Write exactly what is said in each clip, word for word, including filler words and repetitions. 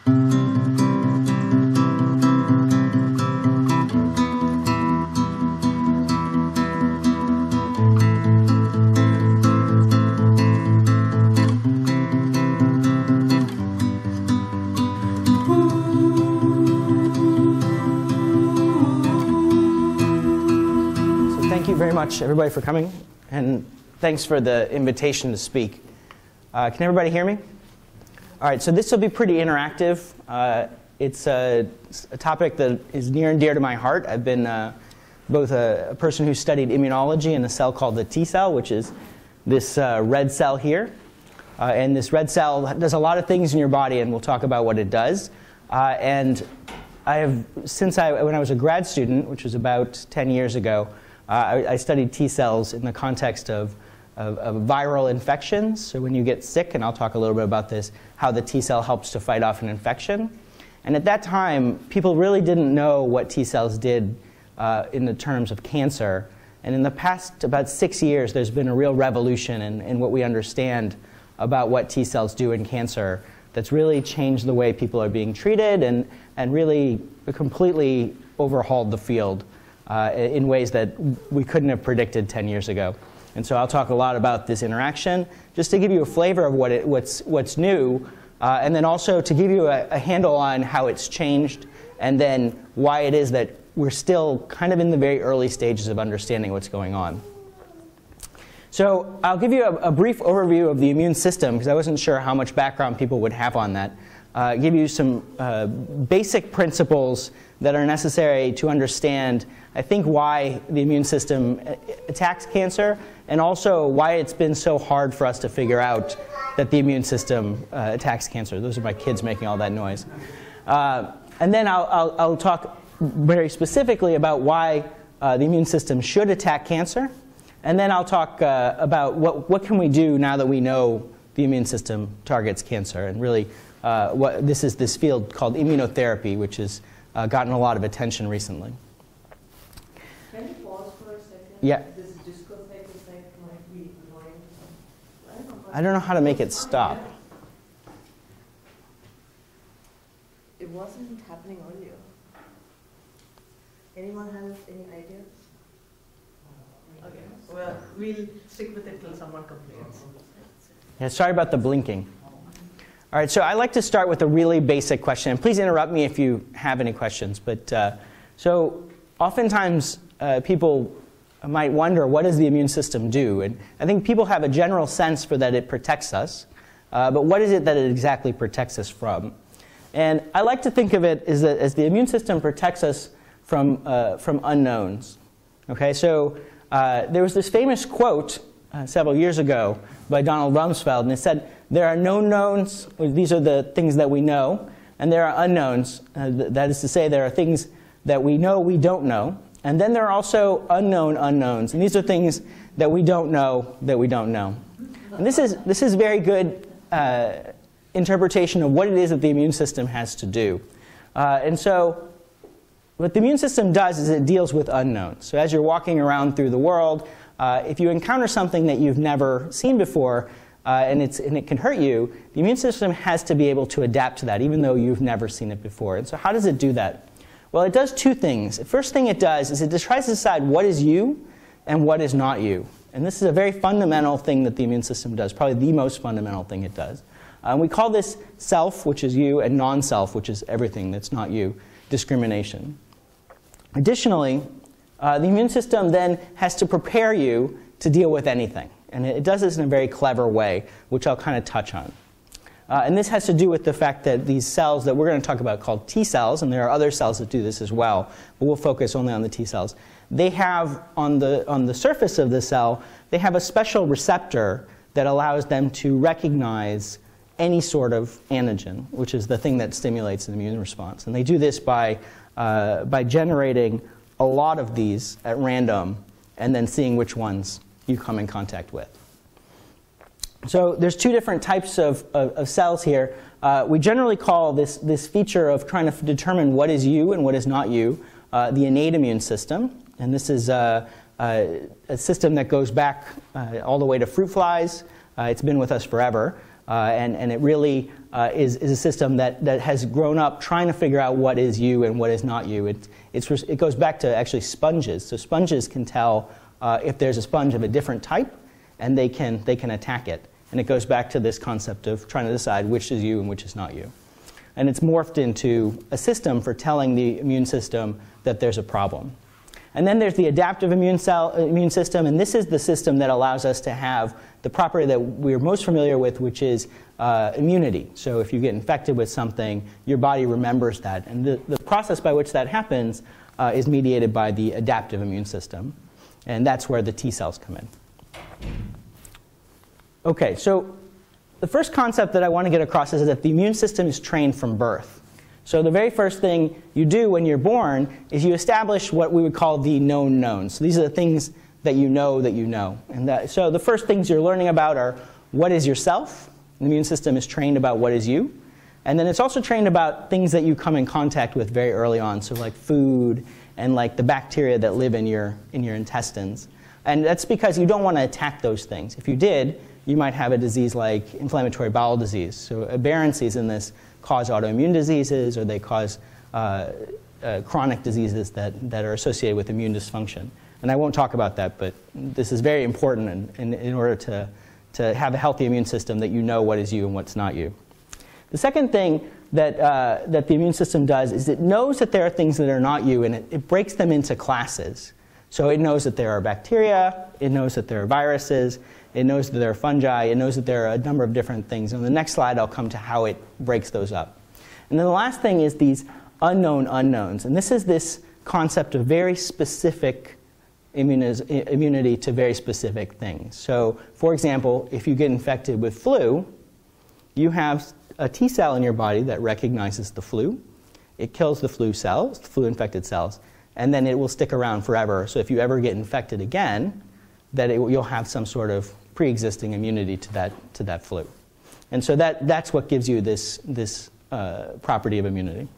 Very much, everybody, for coming, and thanks for the invitation to speak. Uh, can everybody hear me? All right, so this will be pretty interactive. Uh, it's a, a topic that is near and dear to my heart. I've been uh, both a, a person who studied immunology in a cell called the T cell, which is this uh, red cell here. Uh, and this red cell does a lot of things in your body, and we'll talk about what it does. Uh, and I have, since I, when I was a grad student, which was about ten years ago, Uh, I, I studied T cells in the context of, of, of viral infections. So when you get sick, and I'll talk a little bit about this, how the T cell helps to fight off an infection. And at that time, people really didn't know what T cells did uh, in the terms of cancer. And in the past about six years, there's been a real revolution in, in what we understand about what T cells do in cancer that's really changed the way people are being treated and, and really completely overhauled the field Uh, in ways that we couldn't have predicted ten years ago. And so I'll talk a lot about this interaction, just to give you a flavor of what it, what's, what's new, uh, and then also to give you a, a handle on how it's changed, and then why it is that we're still kind of in the very early stages of understanding what's going on. So I'll give you a, a brief overview of the immune system, because I wasn't sure how much background people would have on that. Uh, give you some uh, basic principles that are necessary to understand, I think, why the immune system attacks cancer, and also why it's been so hard for us to figure out that the immune system uh, attacks cancer. Those are my kids making all that noise. Uh, and then I'll, I'll, I'll talk very specifically about why uh, the immune system should attack cancer. And then I'll talk uh, about what, what can we do now that we know the immune system targets cancer, and really uh, what, this is this field called immunotherapy, which has uh, gotten a lot of attention recently. Can you pause for a second? Yeah. This discotheque effect might be annoying. I don't know, I don't know how to make it stop. It wasn't happening earlier. Anyone have any ideas? Okay, well, we'll stick with it till someone complains. Yeah, sorry about the blinking. All right, so I like to start with a really basic question. And please interrupt me if you have any questions. But uh, so oftentimes uh, people might wonder, what does the immune system do? And I think people have a general sense for that it protects us. Uh, but what is it that it exactly protects us from? And I like to think of it as, that, as the immune system protects us from, uh, from unknowns. Okay, so uh, there was this famous quote uh, several years ago by Donald Rumsfeld, and it said, there are known knowns, these are the things that we know, and there are unknowns. Uh, th that is to say, there are things that we know we don't know, and then there are also unknown unknowns, and these are things that we don't know that we don't know. And this is, this is very good uh, interpretation of what it is that the immune system has to do. Uh, and so what the immune system does is it deals with unknowns. So as you're walking around through the world, uh, if you encounter something that you've never seen before, uh, and, it's, and it can hurt you, the immune system has to be able to adapt to that, even though you've never seen it before. And so how does it do that? Well, it does two things. The first thing it does is it just tries to decide what is you and what is not you. And this is a very fundamental thing that the immune system does, probably the most fundamental thing it does. Um, we call this self, which is you, and non-self, which is everything that's not you, discrimination. Additionally, uh, the immune system then has to prepare you to deal with anything. And it, it does this in a very clever way, which I'll kind of touch on. Uh, and this has to do with the fact that these cells that we're going to talk about called T cells, and there are other cells that do this as well, but we'll focus only on the T cells. They have, on the, on the surface of the cell, they have a special receptor that allows them to recognize any sort of antigen, which is the thing that stimulates an immune response. And they do this by, uh, by generating a lot of these at random and then seeing which ones you come in contact with. So there's two different types of, of, of cells here. Uh, we generally call this, this feature of trying to determine what is you and what is not you uh, the innate immune system. And this is uh, uh, a system that goes back uh, all the way to fruit flies. Uh, it's been with us forever. Uh, and, and it really uh, uh, is, is a system that, that has grown up trying to figure out what is you and what is not you. It, it's, it goes back to actually sponges. So sponges can tell uh, if there's a sponge of a different type, and they can, they can attack it. And it goes back to this concept of trying to decide which is you and which is not you. And it's morphed into a system for telling the immune system that there's a problem. And then there's the adaptive immune, cell, immune system, and this is the system that allows us to have the property that we're most familiar with, which is uh, immunity. So if you get infected with something, your body remembers that. And the, the process by which that happens uh, is mediated by the adaptive immune system. And that's where the T cells come in. Okay, so the first concept that I want to get across is that the immune system is trained from birth. So the very first thing you do when you're born is you establish what we would call the known knowns. So these are the things that you know that you know. And that, so the first things you're learning about are what is yourself. The immune system is trained about what is you. And then it's also trained about things that you come in contact with very early on, so like food and like the bacteria that live in your, in your intestines. And that's because you don't want to attack those things. If you did, you might have a disease like inflammatory bowel disease. So aberrancies in this cause autoimmune diseases, or they cause uh, uh, chronic diseases that, that are associated with immune dysfunction. And I won't talk about that, but this is very important in, in, in order to, to have a healthy immune system, that you know what is you and what's not you. The second thing that, uh, that the immune system does is it knows that there are things that are not you, and it, it breaks them into classes. So it knows that there are bacteria, it knows that there are viruses, it knows that there are fungi, it knows that there are a number of different things. And on the next slide, I'll come to how it breaks those up. And then the last thing is these unknown unknowns. And this is this concept of very specific immunity to very specific things. So for example, if you get infected with flu, you have a T cell in your body that recognizes the flu. It kills the flu cells, the flu-infected cells, and then it will stick around forever. So if you ever get infected again, that it, you'll have some sort of pre-existing immunity to that, to that flu. And so that, that's what gives you this, this uh, property of immunity.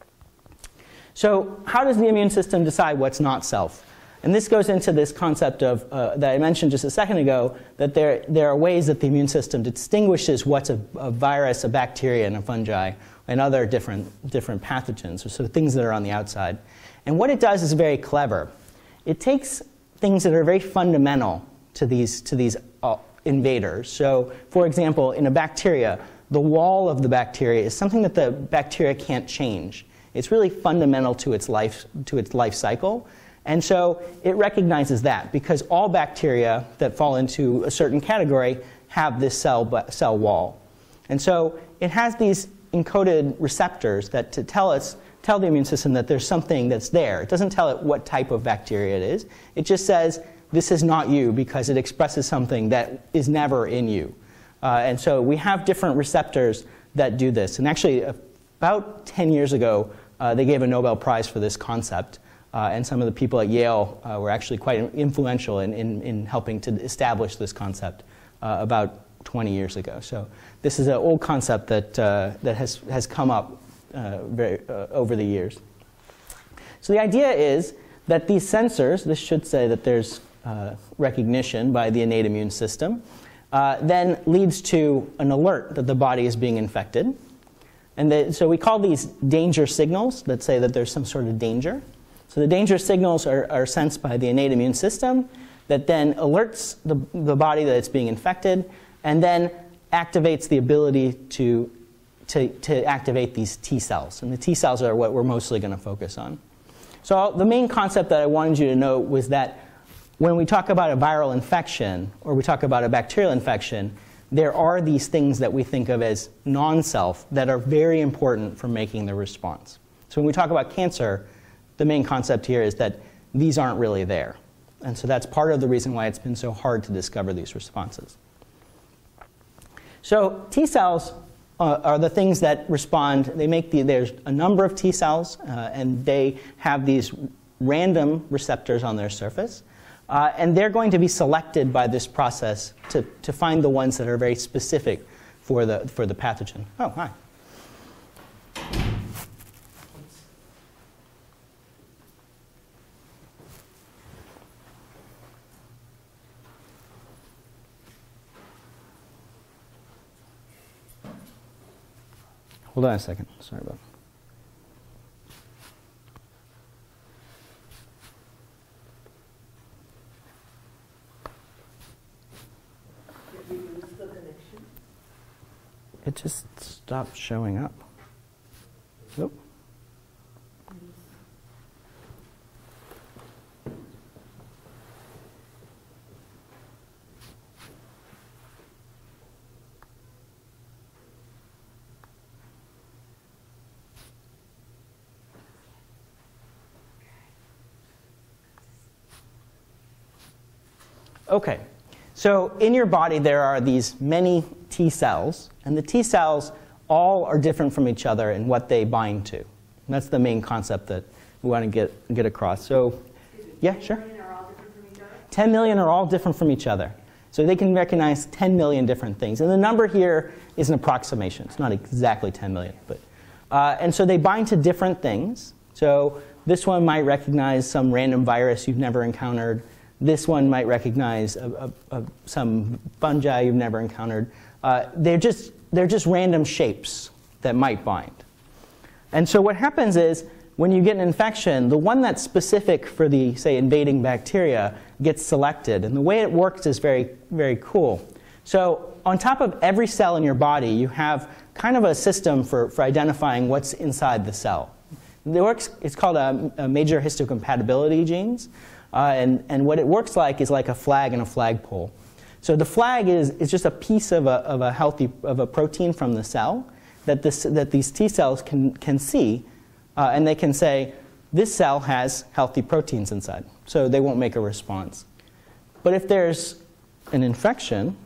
So how does the immune system decide what's not self? And this goes into this concept of, uh, that I mentioned just a second ago, that there, there are ways that the immune system distinguishes what's a, a virus, a bacteria, and a fungi, and other different, different pathogens, so things that are on the outside. And what it does is very clever. It takes things that are very fundamental to these, to these uh, invaders. So for example, in a bacteria, the wall of the bacteria is something that the bacteria can't change. It's really fundamental to its life, to its life cycle. And so it recognizes that, because all bacteria that fall into a certain category have this cell, cell wall. And so it has these encoded receptors that to tell us, tell the immune system that there's something that's there. It doesn't tell it what type of bacteria it is. It just says, this is not you, because it expresses something that is never in you. Uh, and so we have different receptors that do this. And actually, about ten years ago, uh, they gave a Nobel Prize for this concept. Uh, and some of the people at Yale uh, were actually quite influential in, in, in helping to establish this concept uh, about twenty years ago. So this is an old concept that, uh, that has, has come up uh, very, uh, over the years. So the idea is that these sensors, this should say that there's uh, recognition by the innate immune system, uh, then leads to an alert that the body is being infected. And the, so we call these danger signals that say that there's some sort of danger. So the danger signals are, are sensed by the innate immune system that then alerts the, the body that it's being infected, and then activates the ability to, to, to activate these T cells. And the T cells are what we're mostly going to focus on. So the main concept that I wanted you to know was that when we talk about a viral infection, or we talk about a bacterial infection, there are these things that we think of as non-self that are very important for making the response. So when we talk about cancer, the main concept here is that these aren't really there. And so that's part of the reason why it's been so hard to discover these responses. So T cells uh, are the things that respond. They make the, there's a number of T cells, uh, and they have these random receptors on their surface. Uh, and they're going to be selected by this process to, to find the ones that are very specific for the, for the pathogen. Oh, hi. Hold on a second. Sorry about that. It just stopped showing up. Nope. Okay, so in your body there are these many T cells, and the T cells all are different from each other in what they bind to. And that's the main concept that we want to get, get across. So, yeah, sure. ten million are all different from each other? ten million are all different from each other. So they can recognize ten million different things. And the number here is an approximation. It's not exactly ten million. But, uh, and so they bind to different things. So this one might recognize some random virus you've never encountered. This one might recognize a, a, a, some fungi you've never encountered. Uh, they're, just, they're just random shapes that might bind. And so what happens is, when you get an infection, the one that's specific for the, say, invading bacteria gets selected. And the way it works is very, very cool. So on top of every cell in your body, you have kind of a system for, for identifying what's inside the cell. It works, it's called a, a major histocompatibility genes. Uh, and, and what it works like is like a flag and a flagpole. So the flag is, is just a piece of a, of a healthy of a protein from the cell that, this, that these T cells can, can see, uh, and they can say, this cell has healthy proteins inside, so they won't make a response. But if there's an infection,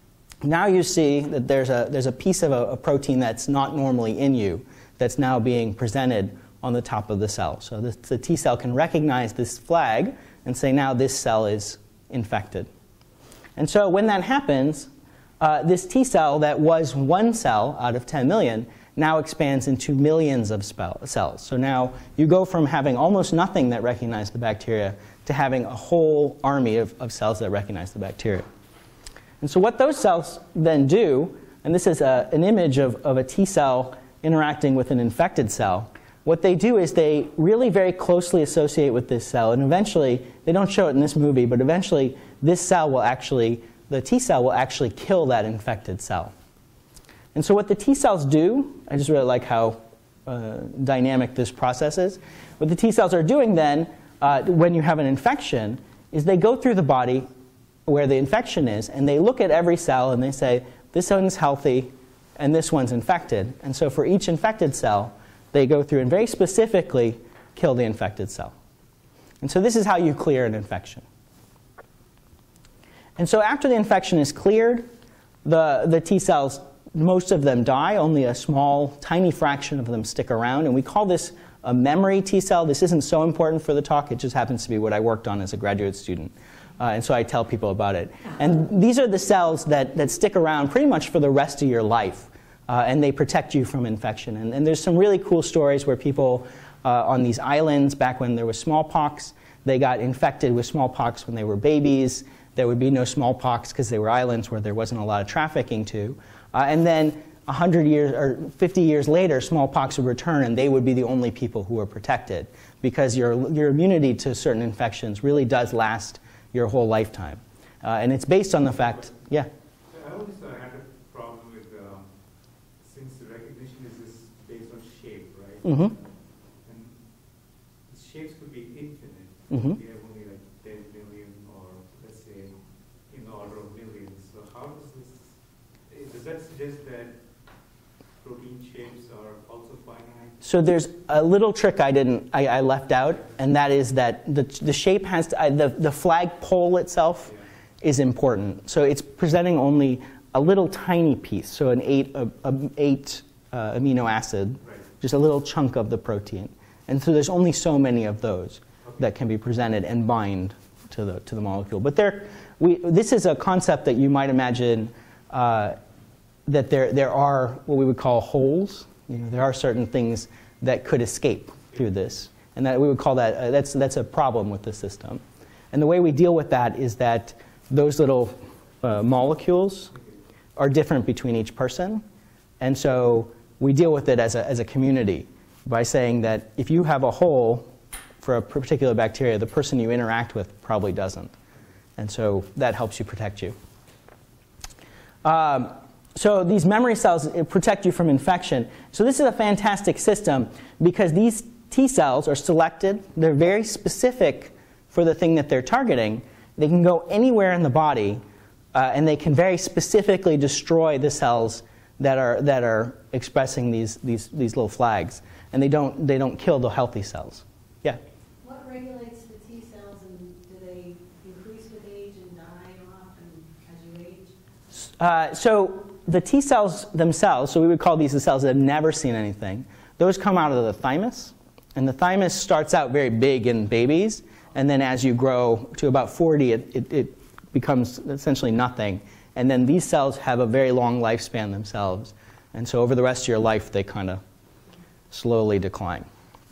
now you see that there's a, there's a piece of a, a protein that's not normally in you that's now being presented on the top of the cell. So the, the T cell can recognize this flag and say, now this cell is infected. And so when that happens, uh, this T cell that was one cell out of ten million now expands into millions of cells. So now you go from having almost nothing that recognize the bacteria to having a whole army of, of cells that recognize the bacteria. And so what those cells then do, and this is a, an image of, of a T cell interacting with an infected cell, what they do is they really very closely associate with this cell, and eventually, they don't show it in this movie, but eventually this cell will actually, the T cell will actually kill that infected cell. And so what the T cells do, I just really like how uh, dynamic this process is. What the T cells are doing then, uh, when you have an infection, is they go through the body where the infection is, and they look at every cell and they say, this one's healthy and this one's infected. And so for each infected cell, they go through and very specifically kill the infected cell. And so this is how you clear an infection. And so after the infection is cleared, the, the T cells, most of them die. Only a small, tiny fraction of them stick around. And we call this a memory T cell. This isn't so important for the talk. It just happens to be what I worked on as a graduate student. Uh, and so I tell people about it. And these are the cells that, that stick around pretty much for the rest of your life. Uh, and they protect you from infection. And, and there's some really cool stories where people uh, on these islands, back when there was smallpox, they got infected with smallpox when they were babies. There would be no smallpox because they were islands where there wasn't a lot of trafficking to. Uh, and then one hundred years or fifty years later, smallpox would return, and they would be the only people who were protected because your, your immunity to certain infections really does last your whole lifetime. Uh, and it's based on the fact, yeah? I always uh, had a problem with, um, since the recognition is this based on shape, right? Mm-hmm. And shapes could be infinite. Mm-hmm. We have only like ten million or let's say in the order of millions. So how does this, does that suggest that protein shapes are also finite? So there's a little trick I didn't, I, I left out, and that is that the, the shape has to, I, the, the flagpole itself yeah. is important. So it's presenting only a little tiny piece, so an eight, a, a eight uh, amino acid, right. just a little chunk of the protein. And so there's only so many of those okay. that can be presented and bind to the, to the molecule. But there, we, this is a concept that you might imagine uh, that there, there are what we would call holes. You know, there are certain things that could escape through this, and that we would call that, uh, that's, that's a problem with the system. And the way we deal with that is that those little uh, molecules are different between each person, and so we deal with it as a, as a community by saying that if you have a hole for a particular bacteria, the person you interact with probably doesn't. And so that helps you protect you. Um, so these memory cells protect you from infection. So this is a fantastic system because these T cells are selected. They're very specific for the thing that they're targeting. They can go anywhere in the body, uh, and they can very specifically destroy the cells that are, that are expressing these, these, these little flags. And they don't, they don't kill the healthy cells. Yeah? What regulates the T cells, and do they increase with age and die off and as you age? Uh, so the T cells themselves, so we would call these the cells that have never seen anything, those come out of the thymus. And the thymus starts out very big in babies, and then as you grow to about forty, it, it, it becomes essentially nothing. And then these cells have a very long lifespan themselves. And so over the rest of your life, they kind of slowly decline.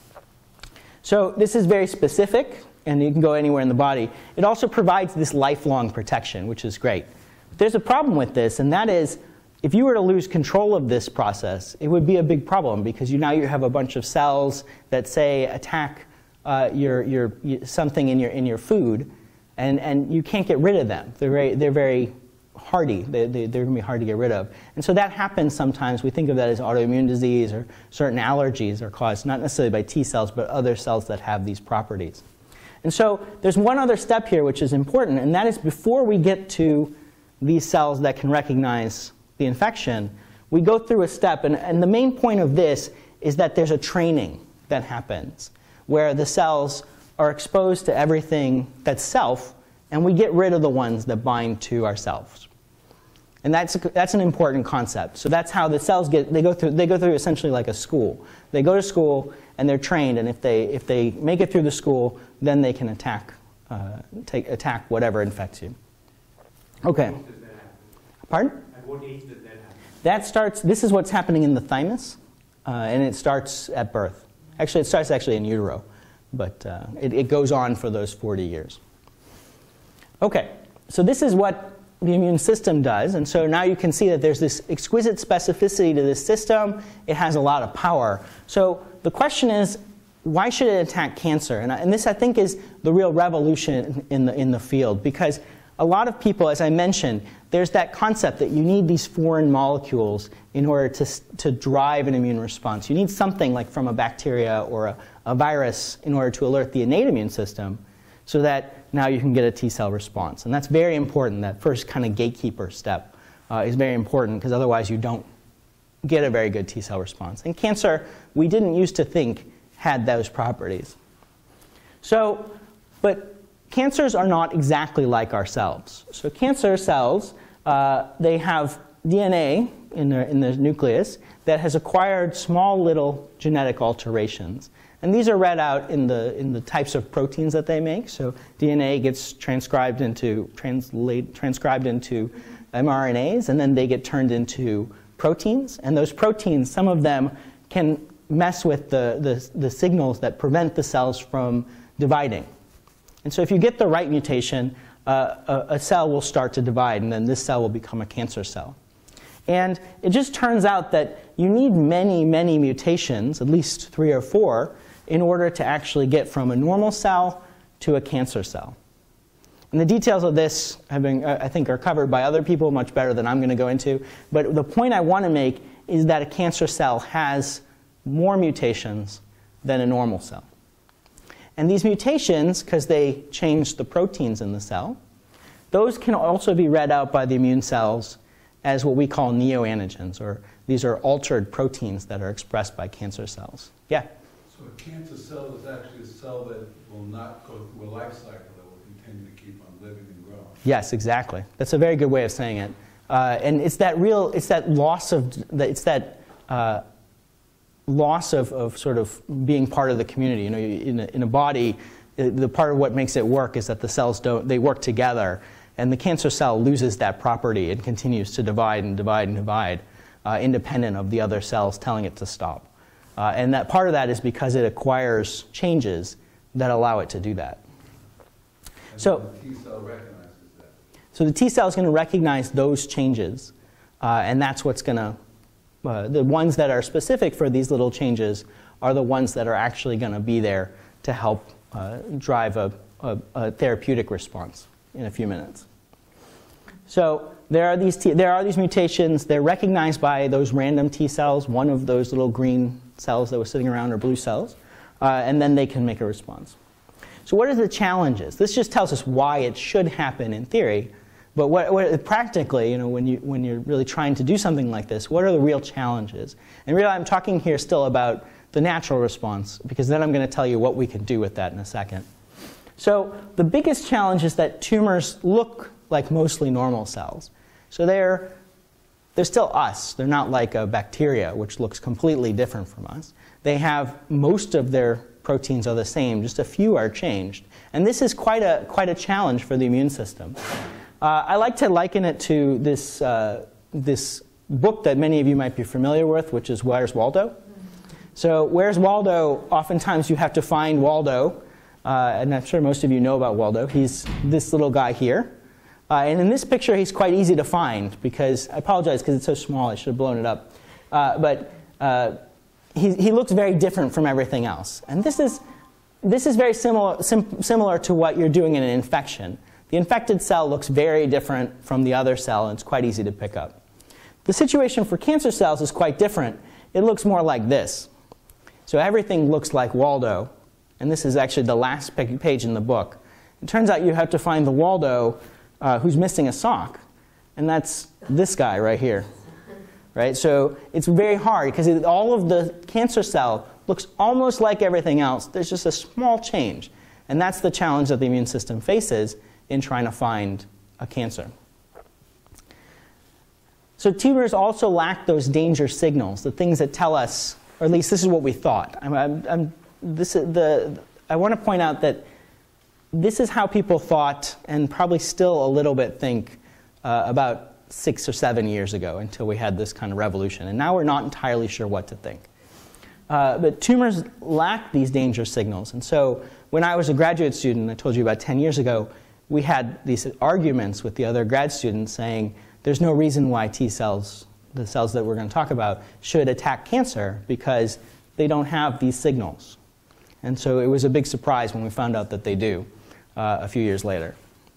So this is very specific, and you can go anywhere in the body. It also provides this lifelong protection, which is great. But there's a problem with this, and that is, if you were to lose control of this process, it would be a big problem because you now you have a bunch of cells that say attack uh, your, your, something in your, in your food, and, and you can't get rid of them. They're very, they're very hardy. They, they, they're going to be hard to get rid of. And so that happens sometimes. We think of that as autoimmune disease, or certain allergies are caused not necessarily by T cells, but other cells that have these properties. And so there's one other step here which is important, and that is before we get to these cells that can recognize the infection, we go through a step, and, and the main point of this is that there's a training that happens where the cells are exposed to everything that's self, and we get rid of the ones that bind to ourselves. And that's, that's an important concept. So that's how the cells get, they go through, they go through essentially like a school. They go to school and they're trained, and if they, if they make it through the school, then they can attack, uh, take, attack whatever infects you. Okay. Pardon? At what age does that happen? That starts, this is what's happening in the thymus, uh, and it starts at birth. Actually, it starts actually in utero, but uh, it, it goes on for those forty years. Okay, so this is what the immune system does, and so now you can see that there's this exquisite specificity to this system. It has a lot of power. So the question is, why should it attack cancer? And, I, and this, I think, is the real revolution in the, in the field, because a lot of people, as I mentioned, there's that concept that you need these foreign molecules in order to, to drive an immune response. You need something like from a bacteria or a, a virus in order to alert the innate immune system so that now you can get a T cell response. And that's very important. That first kind of gatekeeper step uh, is very important because otherwise you don't get a very good T cell response. And cancer, we didn't used to think had those properties. So, but cancers are not exactly like ourselves. So cancer cells, uh, they have D N A in their, in the nucleus that has acquired small little genetic alterations. And these are read out in the, in the types of proteins that they make. So D N A gets transcribed into, translate, transcribed into mRNAs, and then they get turned into proteins. And those proteins, some of them can mess with the, the, the signals that prevent the cells from dividing. And so if you get the right mutation, uh, a, a cell will start to divide, and then this cell will become a cancer cell. And it just turns out that you need many, many mutations, at least three or four, in order to actually get from a normal cell to a cancer cell. And the details of this, have been, I think, are covered by other people much better than I'm going to go into. But the point I want to make is that a cancer cell has more mutations than a normal cell. And these mutations, because they change the proteins in the cell, those can also be read out by the immune cells as what we call neoantigens, or these are altered proteins that are expressed by cancer cells. Yeah? So a cancer cell is actually a cell that will not go through a life cycle, that will continue to keep on living and growing. Yes, exactly. That's a very good way of saying it. Uh, and it's that real, it's that loss of, it's that uh, loss of, of sort of being part of the community. You know, in a, in a body, the part of what makes it work is that the cells don't, they work together. And the cancer cell loses that property and continues to divide and divide and divide, uh, independent of the other cells telling it to stop. Uh, and that part of that is because it acquires changes that allow it to do that. And so the T cell recognizes that. So the T cell is going to recognize those changes, uh, and that's what's going to uh, the ones that are specific for these little changes are the ones that are actually going to be there to help uh, drive a, a, a therapeutic response in a few minutes. So there are these T, there are these mutations. They're recognized by those random T cells, one of those little green cells that was sitting around, or blue cells, uh, and then they can make a response. So what are the challenges? This just tells us why it should happen in theory, but what, what, practically, you know, when, you, when you're really trying to do something like this, what are the real challenges? And really, I'm talking here still about the natural response, because then I'm going to tell you what we can do with that in a second. So the biggest challenge is that tumors look like mostly normal cells. So they're, they're still us. They're not like a bacteria, which looks completely different from us. They have most of their proteins are the same, just a few are changed. And this is quite a, quite a challenge for the immune system. Uh, I like to liken it to this, uh, this book that many of you might be familiar with, which is Where's Waldo? So Where's Waldo, oftentimes you have to find Waldo, uh, and I'm sure most of you know about Waldo. He's this little guy here. Uh, and in this picture, he's quite easy to find, because, I apologize because it's so small, I should have blown it up. Uh, but uh, he, he looks very different from everything else. And this is, this is very similar, sim similar to what you're doing in an infection. The infected cell looks very different from the other cell, and it's quite easy to pick up. The situation for cancer cells is quite different. It looks more like this. So everything looks like Waldo. And this is actually the last page in the book. It turns out you have to find the Waldo uh, who's missing a sock. And that's this guy right here. Right? So it's very hard, because it, all of the cancer cell looks almost like everything else. There's just a small change. And that's the challenge that the immune system faces in trying to find a cancer. So tumors also lack those danger signals, the things that tell us, or at least this is what we thought. I'm, I'm, I'm, this is the, I want to point out that this is how people thought, and probably still a little bit think, uh, about six or seven years ago, until we had this kind of revolution. And now we're not entirely sure what to think. Uh, but tumors lack these danger signals. And so when I was a graduate student, I told you about ten years ago, we had these arguments with the other grad students saying, there's no reason why T cells, the cells that we're going to talk about, should attack cancer, because they don't have these signals. And so it was a big surprise when we found out that they do uh, a few years later.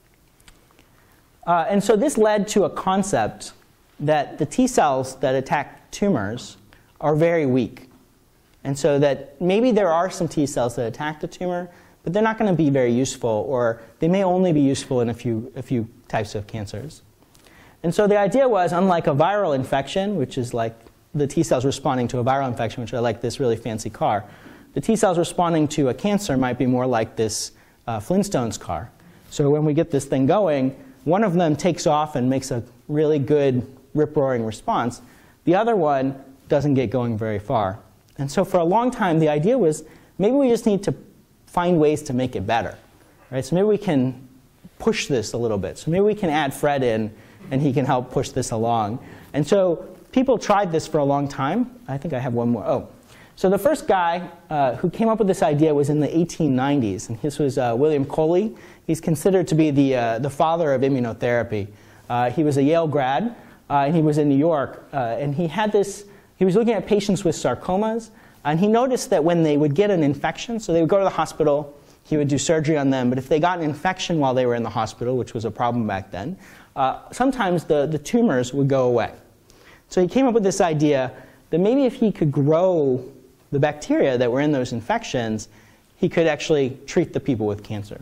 Uh, and so this led to a concept that the T cells that attack tumors are very weak. And so that maybe there are some T cells that attack the tumor, but they're not going to be very useful, or they may only be useful in a few, a few types of cancers. And so the idea was, unlike a viral infection, which is like the T cells responding to a viral infection, which are like this really fancy car, the T cells responding to a cancer might be more like this uh, Flintstones car. So when we get this thing going, one of them takes off and makes a really good rip-roaring response. The other one doesn't get going very far. And so for a long time, the idea was, maybe we just need to find ways to make it better. Right? So maybe we can push this a little bit. So maybe we can add Fred in, and he can help push this along. And so people tried this for a long time. I think I have one more. Oh. So the first guy uh, who came up with this idea was in the eighteen nineties. And this was uh, William Coley. He's considered to be the, uh, the father of immunotherapy. Uh, he was a Yale grad, uh, and he was in New York. Uh, and he had this, he was looking at patients with sarcomas. And he noticed that when they would get an infection, so they would go to the hospital, he would do surgery on them. But if they got an infection while they were in the hospital, which was a problem back then, uh, sometimes the, the tumors would go away. So he came up with this idea that maybe if he could grow the bacteria that were in those infections, he could actually treat the people with cancer.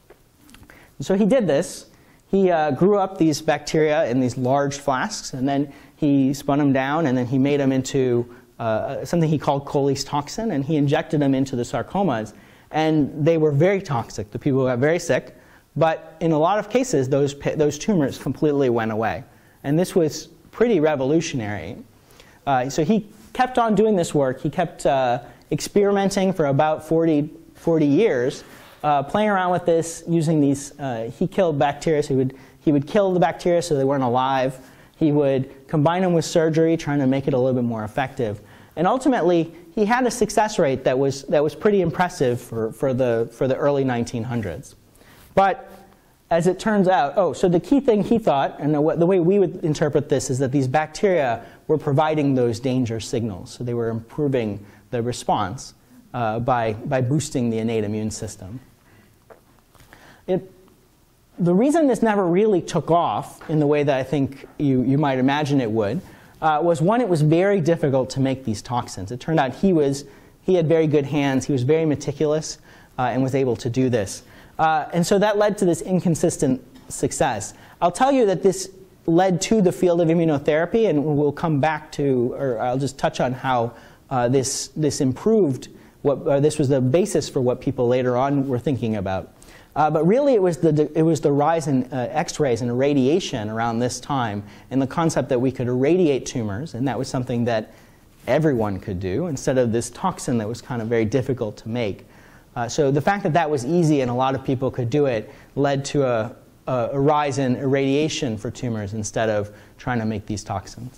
And so he did this. He uh, grew up these bacteria in these large flasks, and then he spun them down, and then he made them into uh, something he called Coley's toxin, and he injected them into the sarcomas. And they were very toxic. The people got very sick. But in a lot of cases, those, those tumors completely went away. And this was pretty revolutionary. Uh, so he kept on doing this work. He kept uh, experimenting for about forty, forty years, uh, playing around with this, using these. Uh, he killed bacteria. So he would, he would kill the bacteria so they weren't alive. He would combine them with surgery, trying to make it a little bit more effective. And ultimately, he had a success rate that was, that was pretty impressive for, for, the, for the early nineteen hundreds. But as it turns out, oh, so the key thing he thought, and the, the way we would interpret this, is that these bacteria were providing those danger signals. So they were improving the response uh, by, by boosting the innate immune system. It, the reason this never really took off in the way that I think you, you might imagine it would uh, was, one, it was very difficult to make these toxins. It turned out he, was, he had very good hands. He was very meticulous uh, and was able to do this. Uh, and so that led to this inconsistent success. I'll tell you that this led to the field of immunotherapy, and we'll come back to, or I'll just touch on how uh, this, this improved, what, or this was the basis for what people later on were thinking about. Uh, but really, it was the, it was the rise in uh, X-rays and irradiation around this time, and the concept that we could irradiate tumors, and that was something that everyone could do, instead of this toxin that was kind of very difficult to make. Uh, so the fact that that was easy and a lot of people could do it led to a, a, a rise in irradiation for tumors instead of trying to make these toxins.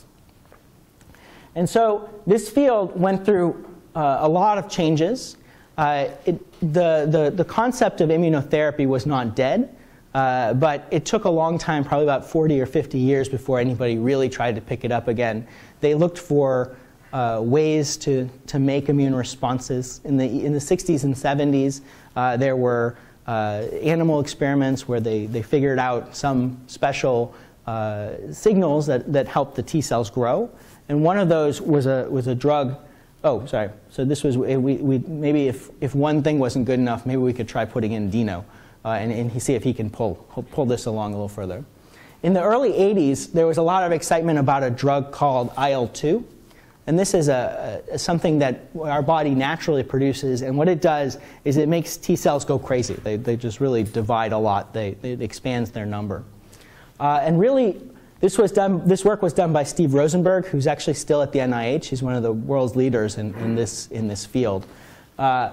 And so this field went through uh, a lot of changes. Uh, it, the, the, the concept of immunotherapy was not dead, uh, but it took a long time, probably about forty or fifty years before anybody really tried to pick it up again. They looked for Uh, ways to, to make immune responses. In the, in the sixties and seventies, uh, there were uh, animal experiments where they, they figured out some special uh, signals that, that helped the T cells grow. And one of those was a, was a drug. Oh, sorry. So this was, we, we, maybe if, if one thing wasn't good enough, maybe we could try putting in Dino uh, and, and see if he can pull, pull this along a little further. In the early eighties, there was a lot of excitement about a drug called I L two. And this is a, a, something that our body naturally produces. And what it does is it makes T cells go crazy. They, they just really divide a lot. They, it expands their number. Uh, and really, this, was done, this work was done by Steve Rosenberg, who's actually still at the N I H. He's one of the world's leaders in, in, this, in this field. Uh,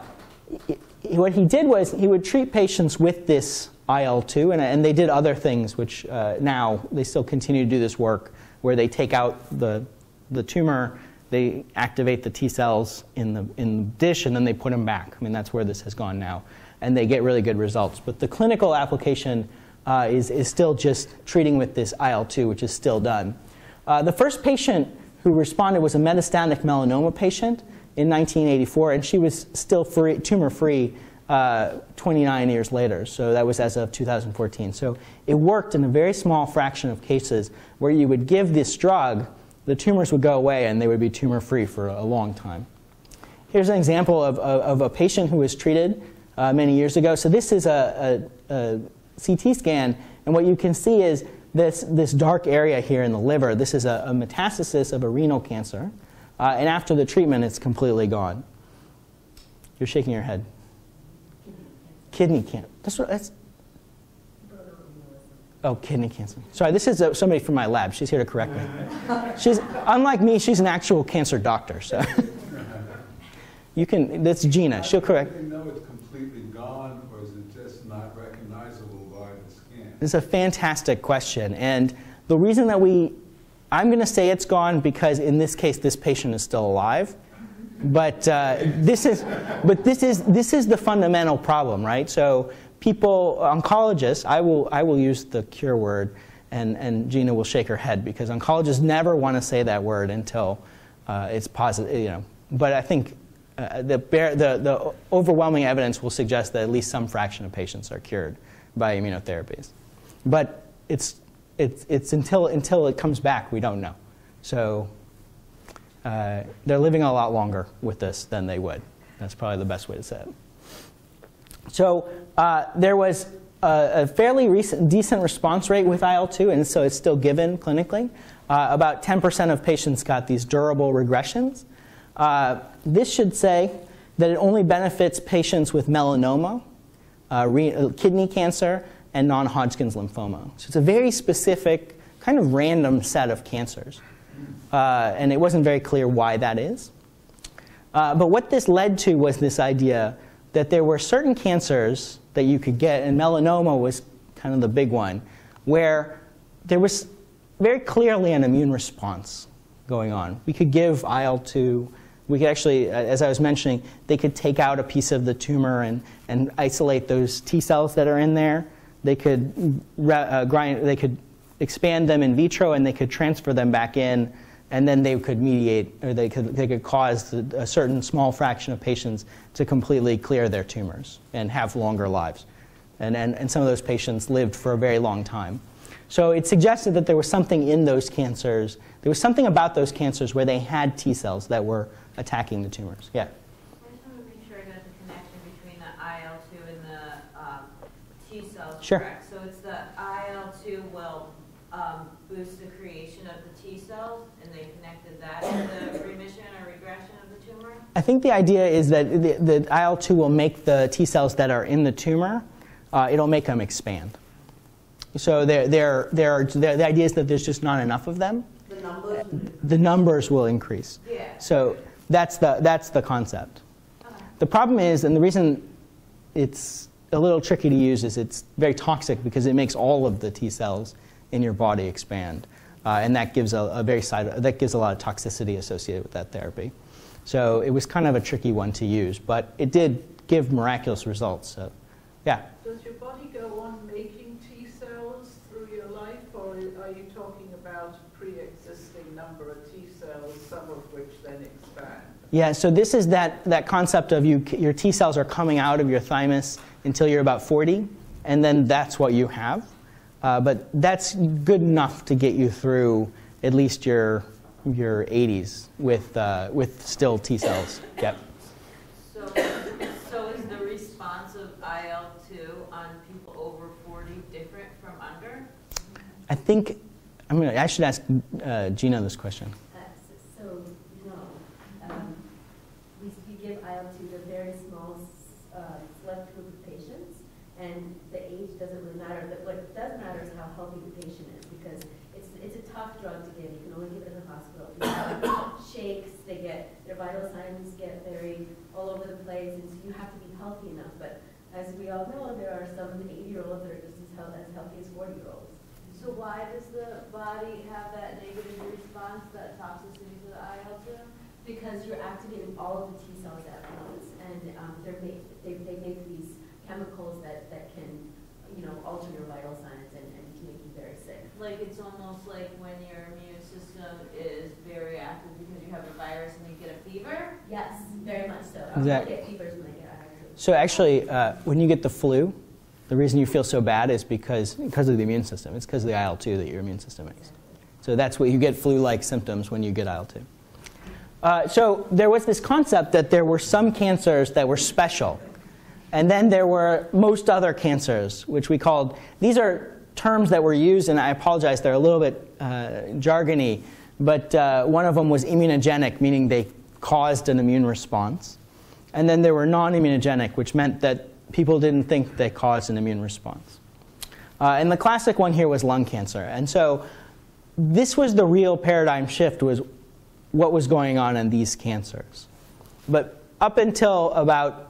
he, what he did was he would treat patients with this I L two. And, and they did other things, which uh, now they still continue to do this work, where they take out the, the tumor, they activate the T cells in the, in the dish, and then they put them back. I mean, that's where this has gone now. And they get really good results. But the clinical application uh, is, is still just treating with this I L two, which is still done. Uh, the first patient who responded was a metastatic melanoma patient in nineteen eighty-four, and she was still free, tumor-free uh, twenty-nine years later. So that was as of two thousand fourteen. So it worked in a very small fraction of cases where you would give this drug, the tumors would go away and they would be tumor-free for a long time. Here's an example of, of, of a patient who was treated uh, many years ago. So this is a, a, a C T scan, and what you can see is this, this dark area here in the liver. This is a, a metastasis of a renal cancer, uh, and after the treatment, it's completely gone. You're shaking your head. Kidney cancer. That's what, that's, Oh, kidney cancer. Sorry, this is uh, somebody from my lab. She's here to correct me. She's, unlike me, she's an actual cancer doctor. So you can, that's Gina. She'll correct. Do you know it's completely gone, or is it just not recognizable by the scan? This is a fantastic question. And the reason that we, I'm going to say it's gone because in this case, this patient is still alive. But uh, this is, but this is, this is the fundamental problem, right? So people, oncologists, I will, I will use the cure word, and, and Gina will shake her head because oncologists never want to say that word until uh, it's positive, you know. But I think uh, the, bear, the, the overwhelming evidence will suggest that at least some fraction of patients are cured by immunotherapies. But it's, it's, it's until, until it comes back, we don't know. So uh, they're living a lot longer with this than they would. That's probably the best way to say it. So uh, there was a, a fairly recent, decent response rate with I L two, and so it's still given clinically. Uh, about ten percent of patients got these durable regressions. Uh, this should say that it only benefits patients with melanoma, uh, re kidney cancer, and non-Hodgkin's lymphoma. So it's a very specific, kind of random set of cancers. Uh, and it wasn't very clear why that is. Uh, but what this led to was this idea that there were certain cancers that you could get, and melanoma was kind of the big one, where there was very clearly an immune response going on. We could give I L two. We could actually, as I was mentioning, they could take out a piece of the tumor and, and isolate those T cells that are in there. They could, uh, grind, they could expand them in vitro, and they could transfer them back in and then they could mediate, or they could, they could cause a certain small fraction of patients to completely clear their tumors and have longer lives. And, and, and some of those patients lived for a very long time. So it suggested that there was something in those cancers, there was something about those cancers where they had T cells that were attacking the tumors. Yeah? I just want to make sure I got the connection between the I L two and the um, T cells. Sure. Correct. So it's the I L two will um, boost the creation of the T cells, and they connected that to the remission or regression of the tumor? I think the idea is that the, the I L two will make the T cells that are in the tumor, uh, it'll make them expand. So they're, they're, they're, they're, the idea is that there's just not enough of them. The numbers. The numbers will increase. Yeah. So that's the, that's the concept. Okay. The problem is, and the reason it's a little tricky to use is it's very toxic because it makes all of the T cells in your body expand. Uh, and that gives a, a very side, that gives a lot of toxicity associated with that therapy. So it was kind of a tricky one to use, but it did give miraculous results. So, yeah. Does your body go on making T cells through your life, or are you talking about a pre-existing number of T cells, some of which then expand? Yeah, so this is that, that concept of you, your T cells are coming out of your thymus until you're about forty, and then that's what you have. Uh, but that's good enough to get you through at least your, your eighties with, uh, with still T cells. Yep. So, so is the response of I L two on people over forty different from under? I think, I'm gonna, I should ask uh, Gina this question. Uh, so, so, no. Um, we, we give I L two to a very small uh, select group of patients, and the age doesn't really matter. But what does matter is how healthy the patient is, because it's, it's a tough drug to give. You can only give it in the hospital. People have shakes, they get, their vital signs get very all over the place, and so you have to be healthy enough. But as we all know, there are some eighty-year-olds that are just as, health, as healthy as forty-year-olds. So why does the body have that negative response, that toxicity to the I L two? Because you're activating all of the T cells at once, and um, they're made, they, they make these chemicals that, that can, you know, alter your vital signs and, and can make you very sick. Like it's almost like when your immune system is very active because you have a virus and you get a fever? Yes, very much so. Exactly. I get fevers when I get I L two. So actually, uh, when you get the flu, the reason you feel so bad is because, because of the immune system. It's because of the I L two that your immune system makes. So that's what you get flu-like symptoms when you get I L two. Uh, so there was this concept that there were some cancers that were special. And then there were most other cancers, which we called, these are terms that were used, and I apologize, they're a little bit uh, jargony, but uh, one of them was immunogenic, meaning they caused an immune response. And then there were non-immunogenic, which meant that people didn't think they caused an immune response. Uh, and the classic one here was lung cancer. And so this was the real paradigm shift, was what was going on in these cancers. But up until about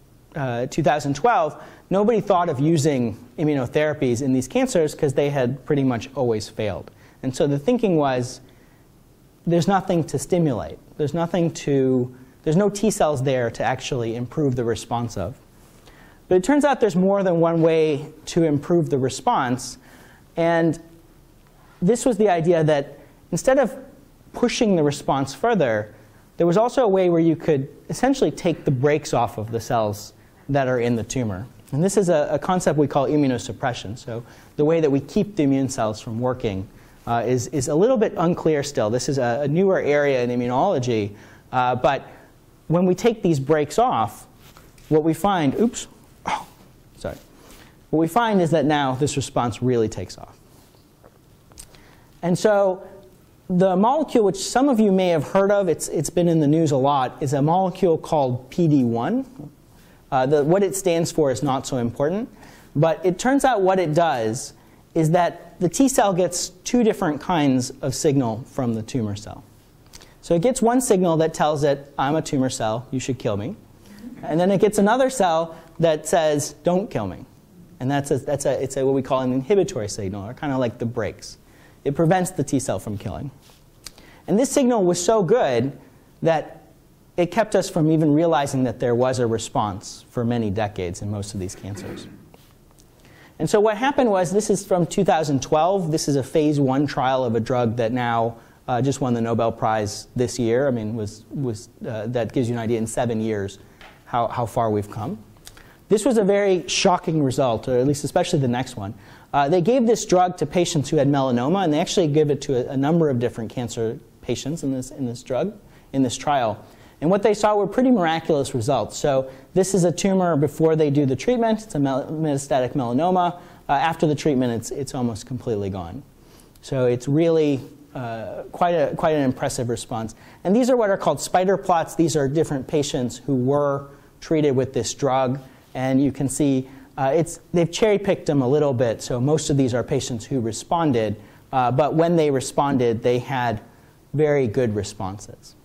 uh, two thousand twelve, nobody thought of using immunotherapies in these cancers because they had pretty much always failed. And so the thinking was, there's nothing to stimulate. There's nothing to, there's no T cells there to actually improve the response of. But it turns out there's more than one way to improve the response. And this was the idea that instead of pushing the response further, there was also a way where you could essentially take the brakes off of the cells that are in the tumor. And this is a, a concept we call immunosuppression. So the way that we keep the immune cells from working uh, is, is a little bit unclear still. This is a, a newer area in immunology. Uh, but when we take these brakes off, what we find, oops, oh, sorry. What we find is that now this response really takes off. And so the molecule, which some of you may have heard of, it's, it's been in the news a lot, is a molecule called P D one. Uh, the, what it stands for is not so important. But it turns out what it does is that the T cell gets two different kinds of signal from the tumor cell. So it gets one signal that tells it, I'm a tumor cell, you should kill me. And then it gets another cell that says, don't kill me. And that's, a, that's a, it's a, what we call an inhibitory signal, or kind of like the brakes. It prevents the T cell from killing. And this signal was so good that it kept us from even realizing that there was a response for many decades in most of these cancers. And so what happened was, this is from two thousand twelve. This is a phase one trial of a drug that now uh, just won the Nobel Prize this year. I mean, was, was, uh, that gives you an idea in seven years how, how far we've come. This was a very shocking result, or at least especially the next one. Uh, they gave this drug to patients who had melanoma, and they actually gave it to a, a number of different cancer patients in this, in this drug, in this trial. And what they saw were pretty miraculous results. So this is a tumor before they do the treatment. It's a mel metastatic melanoma. Uh, after the treatment, it's, it's almost completely gone. So it's really uh, quite, a, quite an impressive response. And these are what are called spider plots. These are different patients who were treated with this drug. And you can see uh, it's, they've cherry-picked them a little bit. So most of these are patients who responded. Uh, but when they responded, they had very good responses.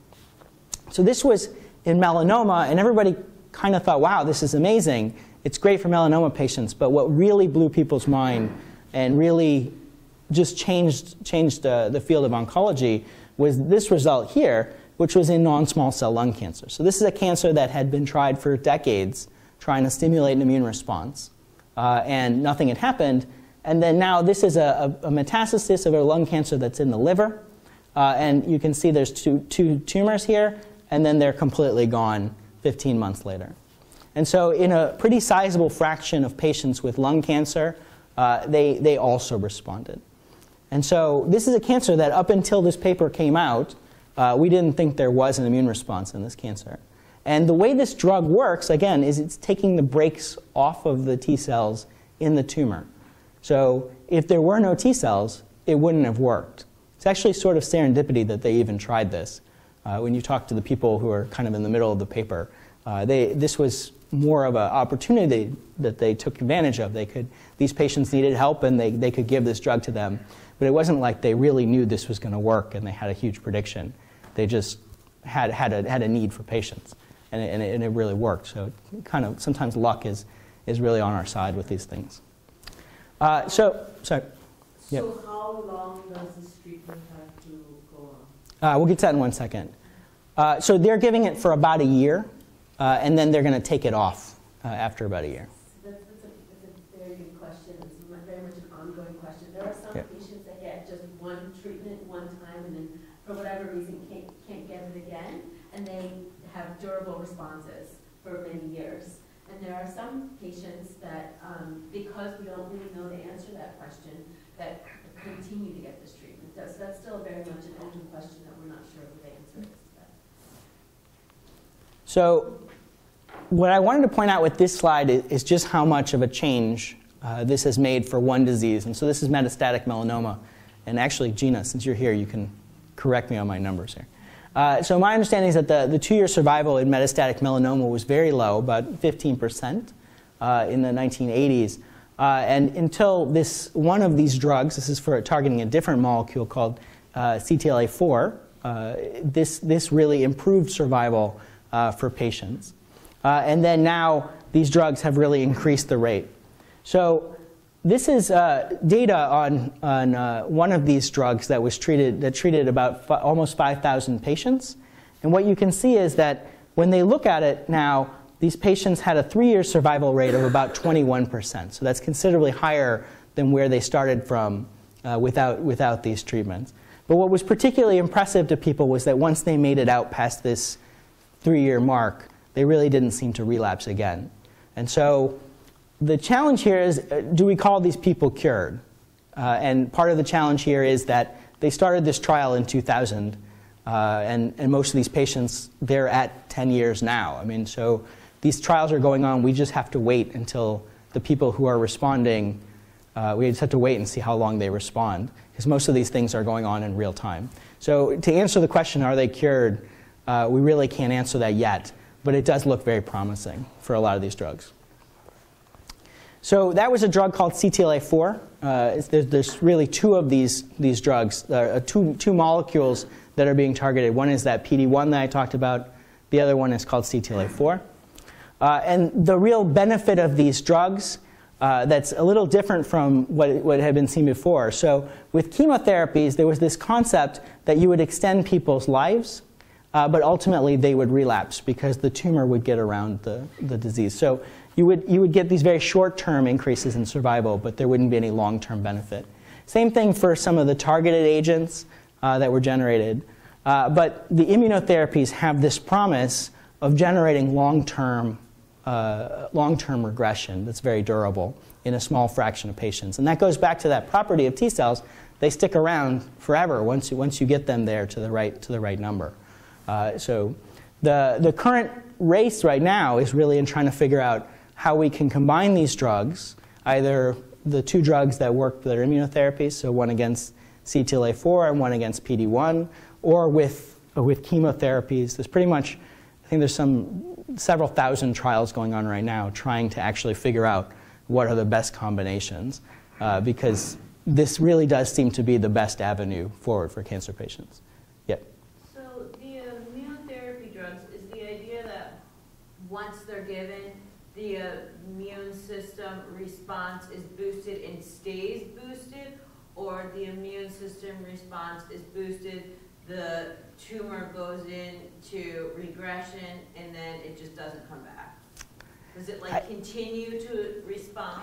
So this was in melanoma, and everybody kind of thought, wow, this is amazing. It's great for melanoma patients. But what really blew people's mind and really just changed, changed uh, the field of oncology was this result here, which was in non-small cell lung cancer. So this is a cancer that had been tried for decades, trying to stimulate an immune response, uh, and nothing had happened. And then now this is a, a, a metastasis of a lung cancer that's in the liver. Uh, and you can see there's two, two tumors here, and then they're completely gone fifteen months later. And so in a pretty sizable fraction of patients with lung cancer, uh, they, they also responded. And so this is a cancer that up until this paper came out, uh, we didn't think there was an immune response in this cancer. And the way this drug works, again, is it's taking the brakes off of the T cells in the tumor. So if there were no T cells, it wouldn't have worked. It's actually sort of serendipity that they even tried this. Uh, when you talk to the people who are kind of in the middle of the paper, uh, they, this was more of an opportunity that they took advantage of. They could, these patients needed help, and they, they could give this drug to them. But it wasn't like they really knew this was going to work and they had a huge prediction. They just had, had, a, had a need for patients, and it, and, it, and it really worked. So kind of sometimes luck is, is really on our side with these things. Uh, so, sorry. So Yep. how long does this treatment have to go on? Uh, we'll get to that in one second. Uh, so they're giving it for about a year, uh, and then they're going to take it off uh, after about a year. That's, that's, a, that's a very good question. It's very much an ongoing question. There are some Yep. patients that get just one treatment one time and then for whatever reason can't, can't get it again, and they have durable responses for many years. And there are some patients that, um, because we don't really know the answer to that question, that continue to get this treatment. So that's still very much an open question that we're not sure what the answer is to that. So what I wanted to point out with this slide is, is just how much of a change uh, this has made for one disease. And so this is metastatic melanoma. And actually, Gina, since you're here, you can correct me on my numbers here. Uh, so my understanding is that the, the two-year survival in metastatic melanoma was very low, about fifteen percent uh, in the nineteen eighties. Uh, and until this one of these drugs, this is for targeting a different molecule called uh, C T L A four, uh, this, this really improved survival uh, for patients. Uh, and then now these drugs have really increased the rate. So this is uh, data on, on uh, one of these drugs that was treated, that treated about f almost five thousand patients. And what you can see is that when they look at it now, these patients had a three-year survival rate of about twenty-one percent. So that's considerably higher than where they started from uh, without, without these treatments. But what was particularly impressive to people was that once they made it out past this three-year mark, they really didn't seem to relapse again. And so the challenge here is, uh, do we call these people cured? Uh, and part of the challenge here is that they started this trial in two thousand, uh, and, and most of these patients, they're at ten years now. I mean, so these trials are going on. We just have to wait until the people who are responding, uh, we just have to wait and see how long they respond, because most of these things are going on in real time. So to answer the question, are they cured, uh, we really can't answer that yet, but it does look very promising for a lot of these drugs. So that was a drug called C T L A four. Uh, there's, there's really two of these, these drugs, uh, two, two molecules that are being targeted. One is that P D one that I talked about. The other one is called C T L A four. Uh, and the real benefit of these drugs uh, that's a little different from what, what had been seen before. So with chemotherapies, there was this concept that you would extend people's lives, uh, but ultimately they would relapse because the tumor would get around the, the disease. So you would, you would get these very short-term increases in survival, but there wouldn't be any long-term benefit. Same thing for some of the targeted agents. uh, that were generated. Uh, but the immunotherapies have this promise of generating long-term uh, long-term regression that's very durable in a small fraction of patients. And that goes back to that property of T cells. They stick around forever once you, once you get them there to the right, to the right number. Uh, so the, the current race right now is really in trying to figure out how we can combine these drugs, either the two drugs that work that are immunotherapies, so one against C T L A four and one against P D one, or with, or with chemotherapies. There's pretty much, I think there's some several thousand trials going on right now trying to actually figure out what are the best combinations, uh, because this really does seem to be the best avenue forward for cancer patients. Yep. So the immunotherapy drugs, is the idea that once they're given, the uh, immune system response is boosted and stays boosted, or the immune system response is boosted, the tumor goes into regression, and then it just doesn't come back? Does it like I, continue to respond?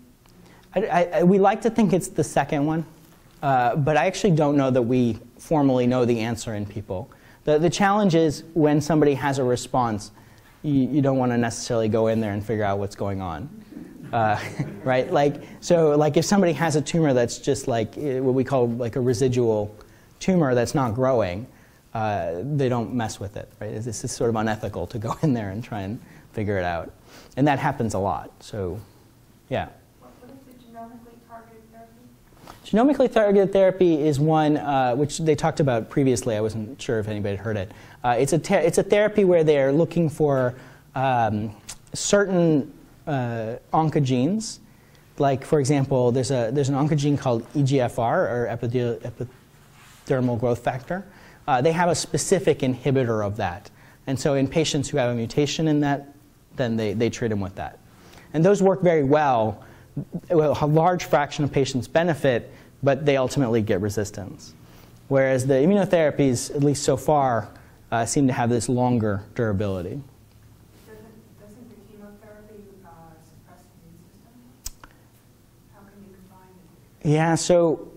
I, I, we like to think it's the second one, uh, but I actually don't know that we formally know the answer in people. The, the challenge is when somebody has a response, you, you don't want to necessarily go in there and figure out what's going on. Uh, right? Like, so like if somebody has a tumor that's just like what we call like a residual tumor that's not growing, uh, they don't mess with it. Right? This is sort of unethical to go in there and try and figure it out. And that happens a lot. So, yeah. What, what is the genomically targeted therapy? Genomically targeted therapy is one uh, which they talked about previously. I wasn't sure if anybody had heard it. Uh, it's, a it's a therapy where they're looking for um, certain uh, oncogenes. Like, for example, there's, a, there's an oncogene called E G F R, or epidermal growth factor. Uh, they have a specific inhibitor of that. And so in patients who have a mutation in that, then they, they treat them with that. And those work very well. A large fraction of patients benefit, but they ultimately get resistance. Whereas the immunotherapies, at least so far, uh, seem to have this longer durability. Doesn't, doesn't the chemotherapy uh, suppress the immune system? How can you combine it? Yeah, so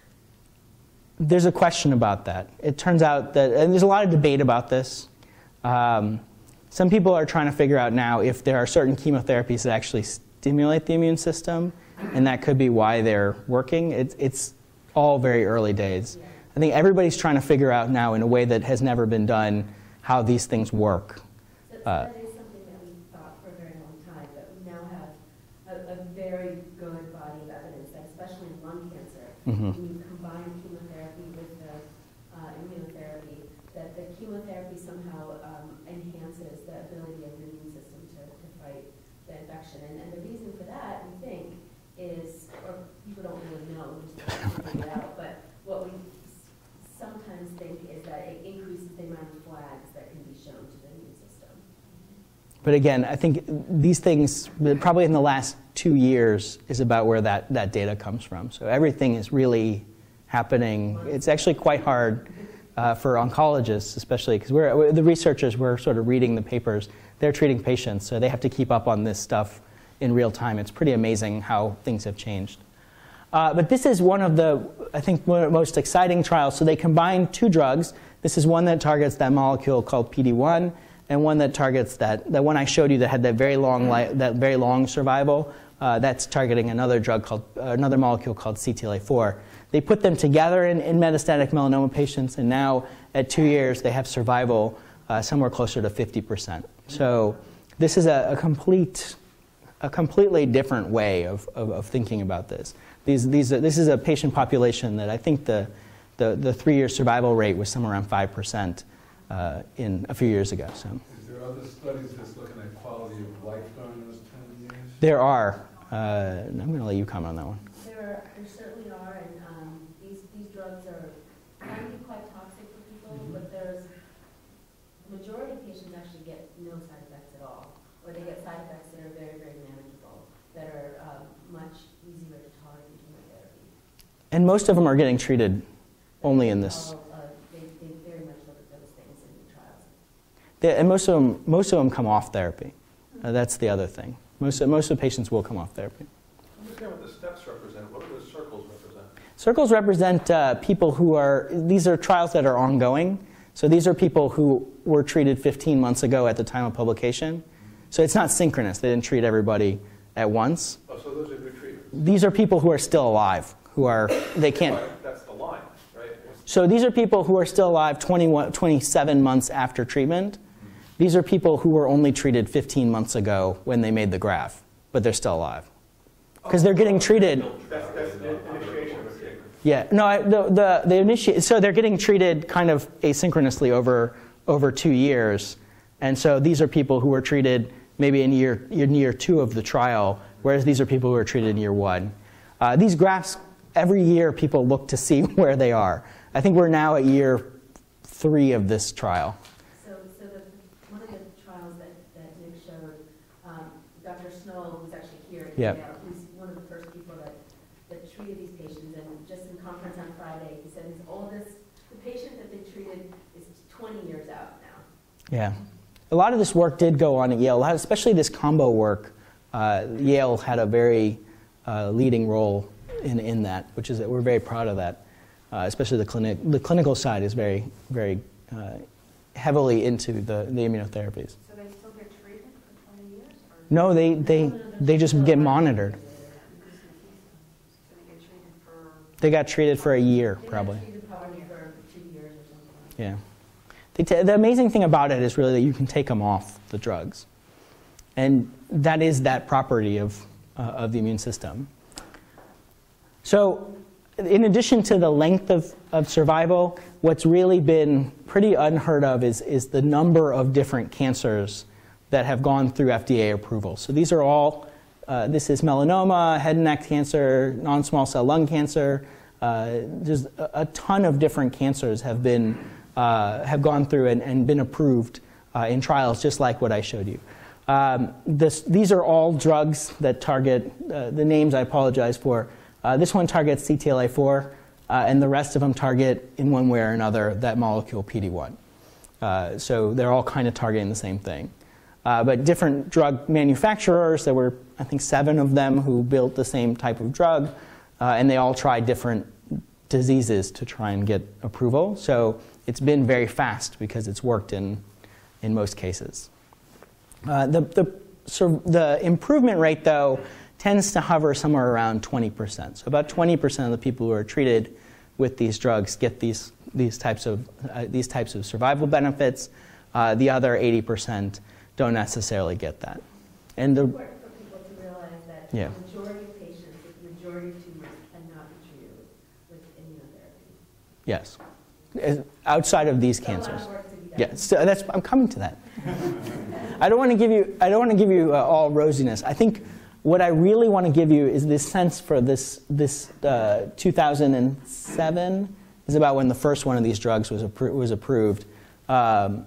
there's a question about that. It turns out that, and there's a lot of debate about this. Um, some people are trying to figure out now if there are certain chemotherapies that actually stimulate the immune system, and that could be why they're working. It's, it's all very early days. I think everybody's trying to figure out now in a way that has never been done how these things work. So, so Uh, that is something that we thought for a very long time, but we now have a, a very good body of evidence that especially in lung cancer, mm-hmm. when you combine chemotherapy with the uh, immunotherapy, that the chemotherapy somehow um, enhances the ability of the immune system to, to fight the infection. And, and the reason for that, we think, is, or people don't really know, we just have to figure it out, but what we sometimes think is that it increases the amount of flags that can be shown to the immune system. But again, I think these things, probably in the last two years, is about where that, that data comes from. So everything is really happening. It's actually quite hard uh, for oncologists, especially because we're, we're, the researchers, we're sort of reading the papers. They're treating patients, so they have to keep up on this stuff in real time. It's pretty amazing how things have changed. Uh, but this is one of the, I think, one of the most exciting trials. So they combine two drugs. This is one that targets that molecule called P D one, and one that targets that, that one I showed you that had that very long, li that very long survival. Uh, that's targeting another drug called, uh, another molecule called C T L A four. They put them together in, in metastatic melanoma patients, and now at two years they have survival uh, somewhere closer to fifty percent. So this is a, a complete, a completely different way of, of, of thinking about this. These, these, uh, this is a patient population that I think the, the, the three-year survival rate was somewhere around five percent uh, in a few years ago. So. Is there other studies that's looking at quality of life during those ten years? There are. Uh, I'm going to let you comment on that one. There, there certainly are, and um, these, these drugs are can be quite toxic for people, mm-hmm. but there's the majority of patients actually get no side effects at all, or they get side effects that are very, very manageable, that are um, much easier to tolerate than chemotherapy. And most of them are getting treated only in this. All, uh, they, they very much look at those things in the trials. They, and most of them, most of them come off therapy. Uh, that's the other thing. Most, most of the patients will come off therapy. Understand what the steps represent. What do those circles represent? Circles represent uh, people who are, these are trials that are ongoing. So these are people who were treated fifteen months ago at the time of publication. So it's not synchronous. They didn't treat everybody at once. Oh, so those are good treaters. These are people who are still alive, who are, they can't. That's the line, right? So these are people who are still alive twenty-one, twenty-seven months after treatment. These are people who were only treated fifteen months ago when they made the graph, but they're still alive. Because they're getting treated. That's, that's the initiation of a treatment. Yeah, no, I, the, the, the initiate, so they're getting treated kind of asynchronously over, over two years. And so these are people who were treated maybe in year, in year two of the trial, whereas these are people who are treated in year one. Uh, these graphs, every year people look to see where they are. I think we're now at year three of this trial. So, so the, one of the trials that, that Nick showed, um, Doctor Snow, who's actually here at Yep. Yale, he's one of the first people that, that treated these patients, and just in conference on Friday, he said his oldest, the patient that they treated is twenty years out now. Yeah. A lot of this work did go on at Yale, a lot, especially this combo work. Uh, Yale had a very uh, leading role in, in that, which is that we're very proud of that. Uh, especially the clinic, the clinical side is very, very uh, heavily into the, the immunotherapies. So they still get treated for twenty years? Or No, they, they, they just get monitored. so they get treated for? They got treated for a year, They got probably. treated probably for two years or something. Yeah. They t the amazing thing about it is really that you can take them off the drugs. And that is that property of, uh, of the immune system. So in addition to the length of, of survival, what's really been pretty unheard of is, is the number of different cancers that have gone through F D A approval. So these are all, uh, this is melanoma, head and neck cancer, non-small cell lung cancer. Uh, there's a, a ton of different cancers have been, uh, have gone through and, and been approved uh, in trials, just like what I showed you. Um, this, these are all drugs that target, uh, the names I apologize for. Uh, this one targets C T L A four, uh, and the rest of them target, in one way or another, that molecule P D one. Uh, so they're all kind of targeting the same thing. Uh, but different drug manufacturers, there were, I think, seven of them who built the same type of drug, uh, and they all tried different diseases to try and get approval. So it's been very fast because it's worked in, in most cases. Uh, the, the, so the improvement rate, though, tends to hover somewhere around twenty percent. So about twenty percent of the people who are treated with these drugs get these, these, types, of, uh, these types of survival benefits. Uh, the other eighty percent don't necessarily get that. And the, It's important for people to realize that Yeah. the majority of patients with the majority of tumors cannot be treated with immunotherapy. yes, As- outside of these There's a lot cancers. of work to be done. Yeah, so that's, I'm coming to that. I don't want to give you, I don't want to give you uh, all rosiness. I think what I really want to give you is this sense for this, this uh, two thousand seven is about when the first one of these drugs was, appro was approved. Um,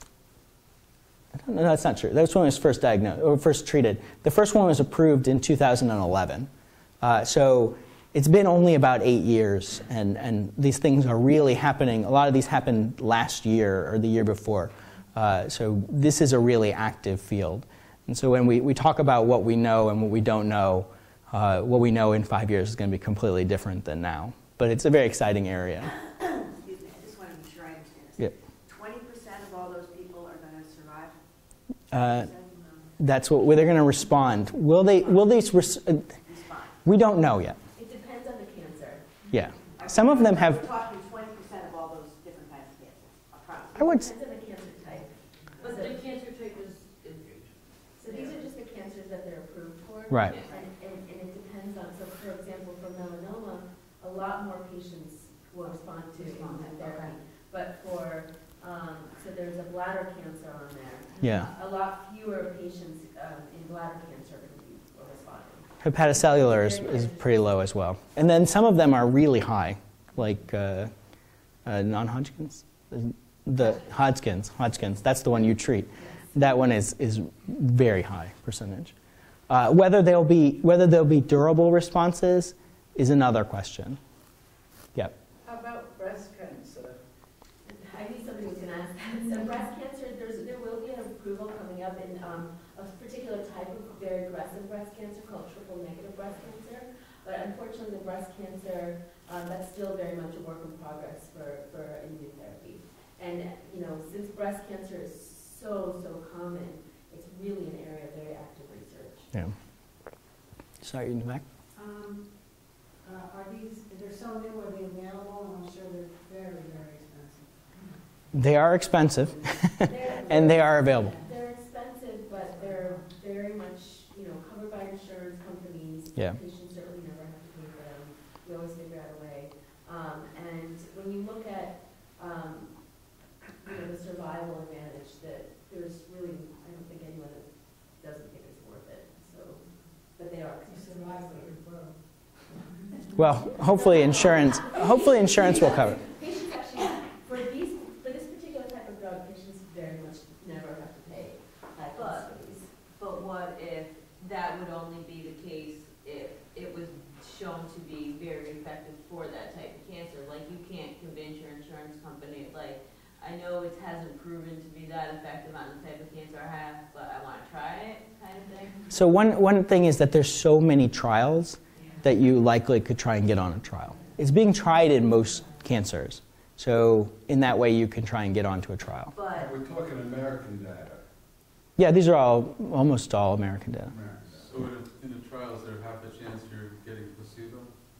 I don't know, that's not true. That was when it was first diagnosed, or first treated. The first one was approved in two thousand eleven. Uh, so it's been only about eight years, and, and these things are really happening. A lot of these happened last year or the year before. Uh, so this is a really active field. And so when we, we talk about what we know and what we don't know, uh, what we know in five years is going to be completely different than now. But it's a very exciting area. Excuse me, I just want to be sure I understand this. Yeah. twenty percent of all those people are going to survive? Uh, that's what well, they're going to respond. Will they? Will they? Res uh, we don't know yet. It depends on the cancer. Yeah. Some of them have. We're talking twenty percent of all those different kinds of cancers, approximately. I would. It depends on the cancer type. But So- the cancer type is, is So these are just the cancers that they're approved for. Right. And, and, and it depends on, so for example, for melanoma, a lot more patients will respond to immunotherapy. But for, um, so there's a bladder cancer on there. Yeah. A lot fewer patients um, in bladder cancer will be will respond. Hepatocellular is, is pretty low as well. And then some of them are really high, like uh, uh, non-Hodgkin's. The Hodgkin's, Hodgkin's, that's the one you treat. That one is, is very high percentage. Uh, whether they'll be whether they'll be durable responses is another question. Yep. How about breast cancer? I knew somebody was going to ask that. So breast cancer, there's, there will be an approval coming up in um, a particular type of very aggressive breast cancer called triple negative breast cancer. But unfortunately, the breast cancer, um, that's still very much a work in progress for, for immunotherapy. And, you know, since breast cancer is so, so common, it's really an area of very active research. Yeah. Sorry, in the back. Um, uh, are these, they're so new, are they available? And I'm sure they're very, very expensive. They are expensive, They're- and they are available. They're expensive, but they're very much, you know, covered by insurance companies. Yeah. Patients certainly never have to pay for them. We always figure out a way. Um, and when you look at, um, you know, the survival advantage, that there's really, I don't think anyone that doesn't think it's worth it. So, but they are. You survive, but you're broke. Well, hopefully insurance, hopefully insurance will cover it. Patients actually, for these, for this particular type of drug, patients very much never have to pay at But- fees. But what if that would only be the case if it was shown to be very effective for that type of cancer? Like, you can't convince your insurance company, like, I know it hasn't proven to be that effective on the type of cancer I have, but I want to try it, kind of thing? So one, one thing is that there's so many trials that you likely could try and get on a trial. It's being tried in most cancers. So in that way, you can try and get onto a trial. But We're talking American data. Yeah, these are all, almost all American data. American data. So in a, in a trial, is there half a chance you're getting placebo?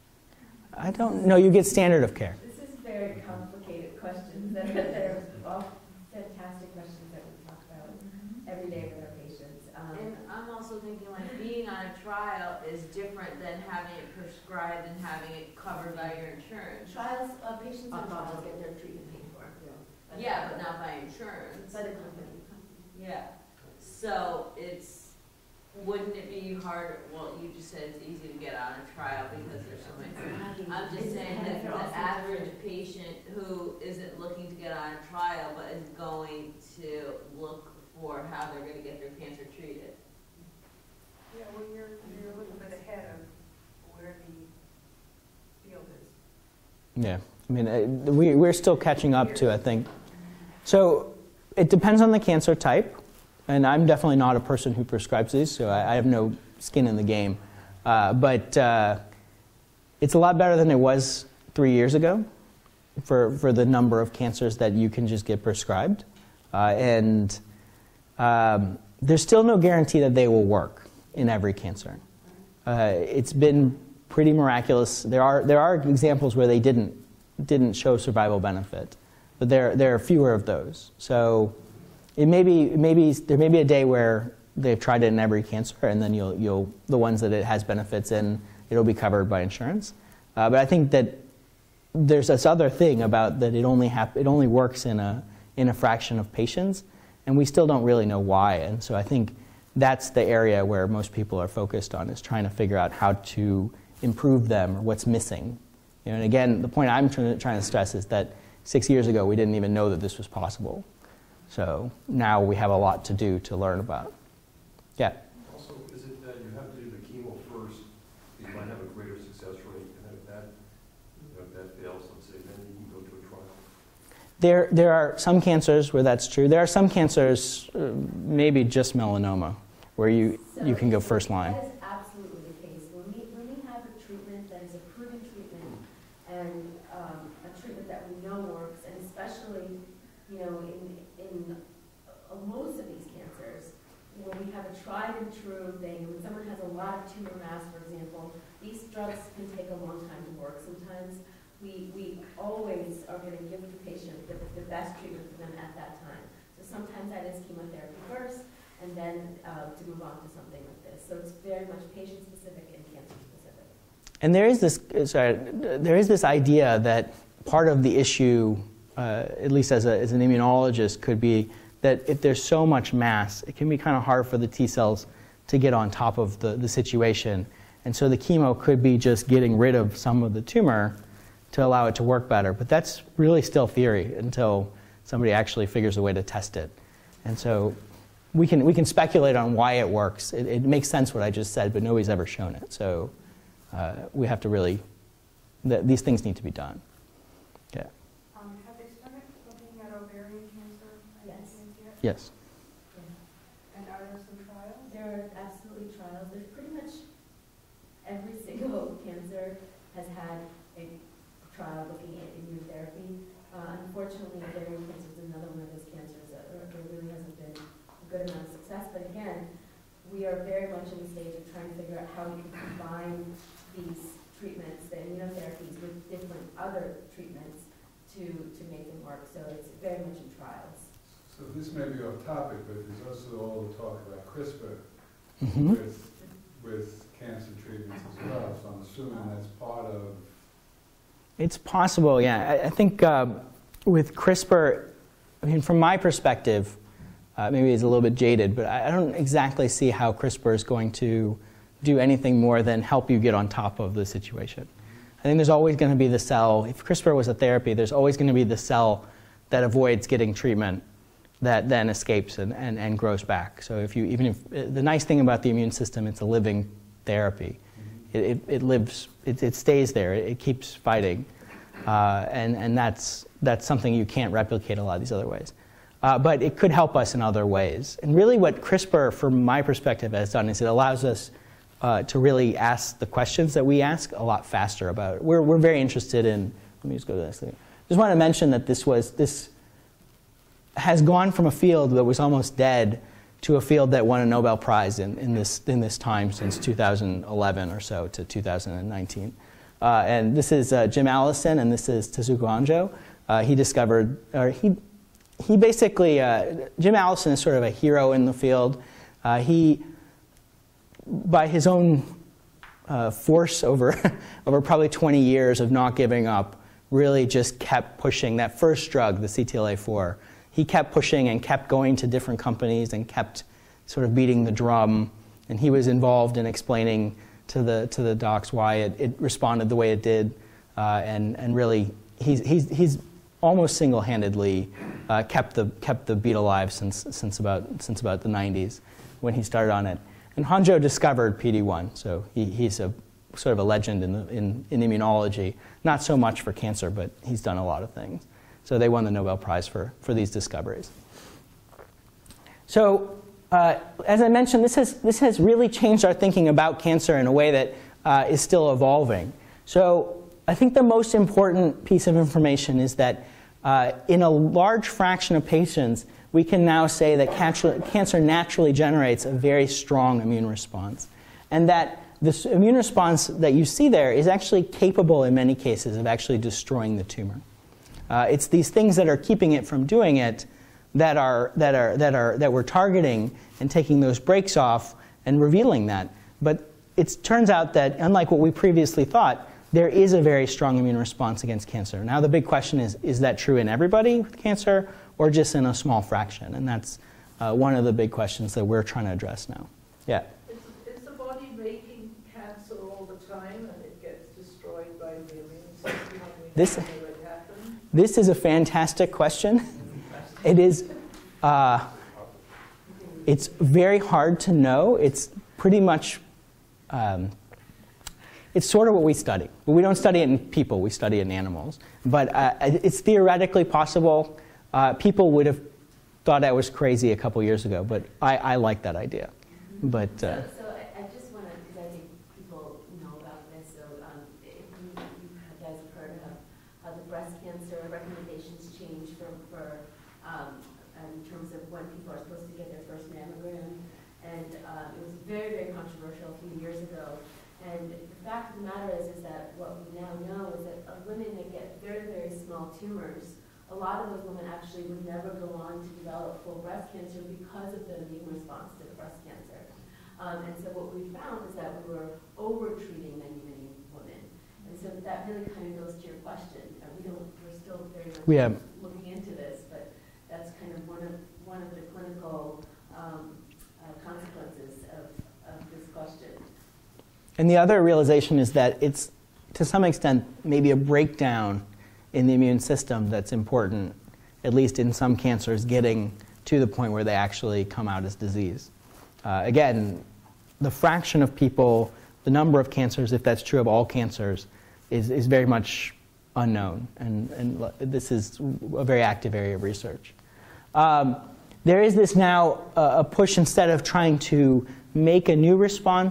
I don't know, you get standard of care. This is very complicated questions that are, that are all fantastic questions that we talk about every day with our patients. Um, And I'm also thinking, like, being on a trial is different than having it prescribed and having it covered by your insurance. trials, uh, patients on trials get their treatment paid for. Yeah, but not by insurance. By the company. Yeah. So it's, wouldn't it be harder, well, you just said it's easy to get on a trial because there's so many. I'm just saying that the average patient who isn't looking to get on a trial but is going to look for how they're gonna get their cancer treated. Yeah, well, you're, you're a little bit ahead of where the field is. Yeah, I mean, uh, we, we're still catching up to, I think. So it depends on the cancer type, and I'm definitely not a person who prescribes these, so I, I have no skin in the game. Uh, but uh, it's a lot better than it was three years ago for, for the number of cancers that you can just get prescribed. Uh, and um, there's still no guarantee that they will work in every cancer. Uh, it's been pretty miraculous. There are, there are examples where they didn't, didn't show survival benefit, but there, there are fewer of those. So it may be, maybe, there may be a day where they've tried it in every cancer, and then you'll, you'll, the ones that it has benefits in, it'll be covered by insurance. Uh, but I think that there's this other thing about that it only, hap it only works in a, in a fraction of patients, and we still don't really know why. And so I think that's the area where most people are focused on, is trying to figure out how to improve them or what's missing. You know, and again, the point I'm trying to, trying to stress is that six years ago we didn't even know that this was possible. So now we have a lot to do to learn about. Yeah? Also, is it that you have to do the chemo first, you might have a greater success rate, and if that, if that fails, let's say, then you can go to a trial? There, there are some cancers where that's true. There are some cancers, uh, maybe just melanoma, where you, So you can go first line. That is absolutely the case. When we, when we have a treatment that is a proven treatment and um, a treatment that we know works, and especially, you know, in, in uh, most of these cancers, when we have a tried and true thing, when someone has a lot of tumor mass, for example, these drugs can take a long time to work. Sometimes we, we always are going to give the patient the, the best treatment for them at that time. So sometimes that is chemotherapy first, and then uh, to move on to something like this. So it's very much patient-specific and cancer-specific. And there is this, sorry, there is this idea that part of the issue, uh, at least as, a, as an immunologist, could be that if there's so much mass, it can be kind of hard for the T cells to get on top of the, the situation. And so the chemo could be just getting rid of some of the tumor to allow it to work better. But that's really still theory until somebody actually figures a way to test it. And so we can, we can speculate on why it works. It, it makes sense what I just said, but nobody's ever shown it. So uh, we have to really, th these things need to be done. Yeah. Um, have they started looking at ovarian cancer? Yes. Yet? Yes. And are there some trials? There are absolutely trials. There's pretty much every single cancer cancer has had a trial looking at immunotherapy. Uh, unfortunately, ovarian cancer is another one of those cancers that there really hasn't been a good amount of success. But again, we are very much in the stage of trying to figure out how we can combine these treatments, the immunotherapies, with different other treatments to, to make them work. So it's very much in trials. So this may be off topic, but there's also all the talk about CRISPR Mm-hmm. with, with cancer treatments as well. So I'm assuming that's part of... It's possible, yeah. I, I think uh, with CRISPR, I mean, from my perspective, uh, maybe it's a little bit jaded, but I, I don't exactly see how CRISPR is going to do anything more than help you get on top of the situation. I think there's always going to be the cell. If CRISPR was a therapy, there's always going to be the cell that avoids getting treatment that then escapes and, and, and grows back. So if you, even if, the nice thing about the immune system, it's a living therapy. It, it, it lives, it, it stays there, it, it keeps fighting. Uh, and and that's, that's something you can't replicate a lot of these other ways. Uh, but it could help us in other ways. And really what CRISPR, from my perspective, has done is it allows us uh, to really ask the questions that we ask a lot faster about it. We're, we're very interested in, let me just go to this thing. Just want to mention that this was, this has gone from a field that was almost dead to a field that won a Nobel Prize in, in, this, in this time since two thousand eleven or so to two thousand nineteen. Uh, and this is uh, Jim Allison, and this is Tasuku Honjo. Uh, he discovered, or he, he basically, uh, Jim Allison is sort of a hero in the field. Uh, he, by his own uh, force over, over probably twenty years of not giving up, really just kept pushing that first drug, the C T L A four. He kept pushing and kept going to different companies and kept sort of beating the drum. And he was involved in explaining to the, to the docs why it, it responded the way it did. Uh, and, and really, he's, he's, he's almost single-handedly uh, kept, the, kept the beat alive since, since, about, since about the nineties when he started on it. And Honjo discovered P D one, so he, he's a, sort of a legend in, the, in, in immunology. Not so much for cancer, but he's done a lot of things. So they won the Nobel Prize for, for these discoveries. So uh, as I mentioned, this has, this has really changed our thinking about cancer in a way that uh, is still evolving. So I think the most important piece of information is that uh, in a large fraction of patients, we can now say that cancer, cancer naturally generates a very strong immune response. And that this immune response that you see there is actually capable in many cases of actually destroying the tumor. Uh, it's these things that are keeping it from doing it that are that are that are that we're targeting and taking those brakes off and revealing that. But it turns out that unlike what we previously thought, there is a very strong immune response against cancer. Now the big question is: is that true in everybody with cancer, or just in a small fraction? And that's uh, one of the big questions that we're trying to address now. Yeah. Is, is the body making cancer all the time, and it gets destroyed by the immune system? This. This is a fantastic question. It is, uh, it's very hard to know. It's pretty much, um, it's sort of what we study. But we don't study it in people, we study it in animals. But uh, it's theoretically possible. Uh, people would have thought I was crazy a couple years ago, but I, I like that idea. But, uh, so, so I, I just want to, because I think people know about this, so um, if you, you guys have heard of how the breast cancer recommendations change for, for um, in terms of when people are supposed to get their first mammogram. And uh, it was very, very controversial a few years ago. And the fact of the matter is, is that what we now know is that of women that get very, very small tumors, a lot of those women actually would never go on to develop full breast cancer because of the immune response to the breast cancer. Um, and so what we found is that we were over-treating many, many women. And so that really kind of goes to your question. Uh, we don't, we're still very much yeah. looking into this, but that's kind of one of one of the clinical um, uh, consequences of, of this question. And the other realization is that it's, to some extent, maybe a breakdown in the immune system that's important, at least in some cancers, getting to the point where they actually come out as disease. Uh, again, the fraction of people, the number of cancers, if that's true of all cancers, is, is very much unknown. And, and this is a very active area of research. Um, there is this now uh, a push, instead of trying to make a new response,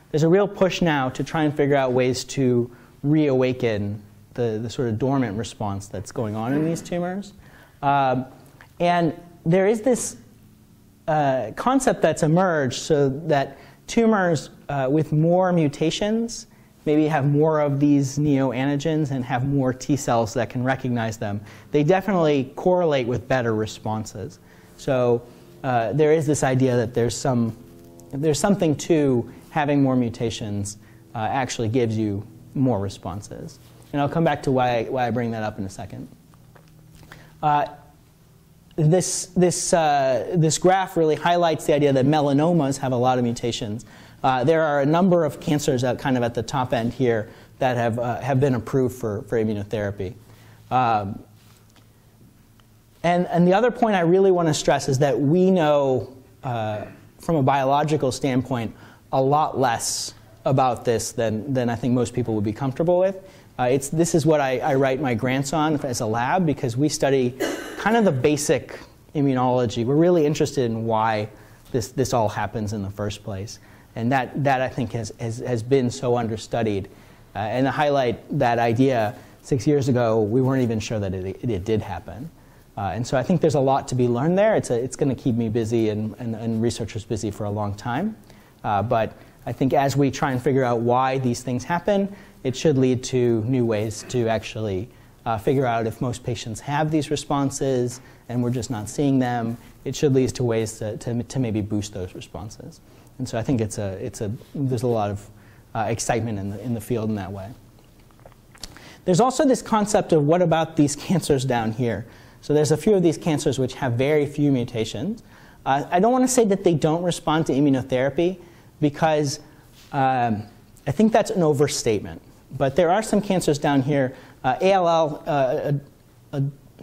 there's a real push now to try and figure out ways to reawaken the, the sort of dormant response that's going on in these tumors. Um, and there is this uh, concept that's emerged so that tumors uh, with more mutations maybe have more of these neoantigens and have more T cells that can recognize them. They definitely correlate with better responses. So uh, there is this idea that there's some there's something to having more mutations uh, actually gives you more responses. And I'll come back to why I, why I bring that up in a second. Uh, this this uh, this graph really highlights the idea that melanomas have a lot of mutations. Uh, there are a number of cancers at kind of at the top end here that have, uh, have been approved for, for immunotherapy. Um, and, and the other point I really want to stress is that we know, uh, from a biological standpoint, a lot less about this than, than I think most people would be comfortable with. Uh, it's, this is what I, I write my grants on as a lab, because we study kind of the basic immunology. We're really interested in why this, this all happens in the first place. And that, that I think has, has, has been so understudied. Uh, and to highlight that idea, six years ago, we weren't even sure that it, it, it did happen. Uh, and so I think there's a lot to be learned there. It's, a, it's going to keep me busy and, and, and researchers busy for a long time. Uh, but I think as we try and figure out why these things happen, it should lead to new ways to actually uh, figure out if most patients have these responses and we're just not seeing them. It should lead to ways to, to, to maybe boost those responses. And so I think it's a, it's a, there's a lot of uh, excitement in the, in the field in that way. There's also this concept of what about these cancers down here? So there's a few of these cancers which have very few mutations. Uh, I don't want to say that they don't respond to immunotherapy, because um, I think that's an overstatement. But there are some cancers down here. Uh, A L L, uh, a, a,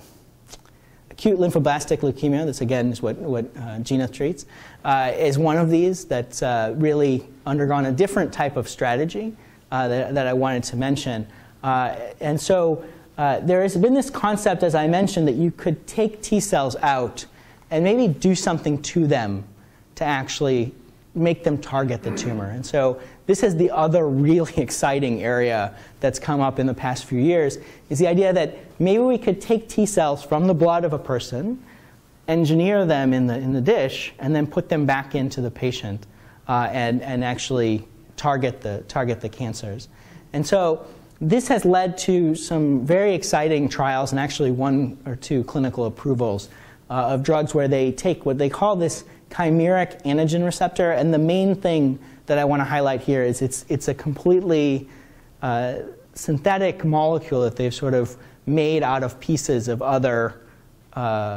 acute lymphoblastic leukemia, this again is what, what uh, Gina treats, uh, is one of these that's uh, really undergone a different type of strategy uh, that, that I wanted to mention. Uh, and so uh, there has been this concept, as I mentioned, that you could take T cells out and maybe do something to them to actually make them target the tumor. And so this is the other really exciting area that's come up in the past few years, is the idea that maybe we could take T cells from the blood of a person, engineer them in the, in the dish, and then put them back into the patient uh, and, and actually target the, target the cancers. And so this has led to some very exciting trials, and actually one or two clinical approvals uh, of drugs where they take what they call this chimeric antigen receptor. And the main thing that I want to highlight here is it's, it's a completely uh, synthetic molecule that they've sort of made out of pieces of other, uh,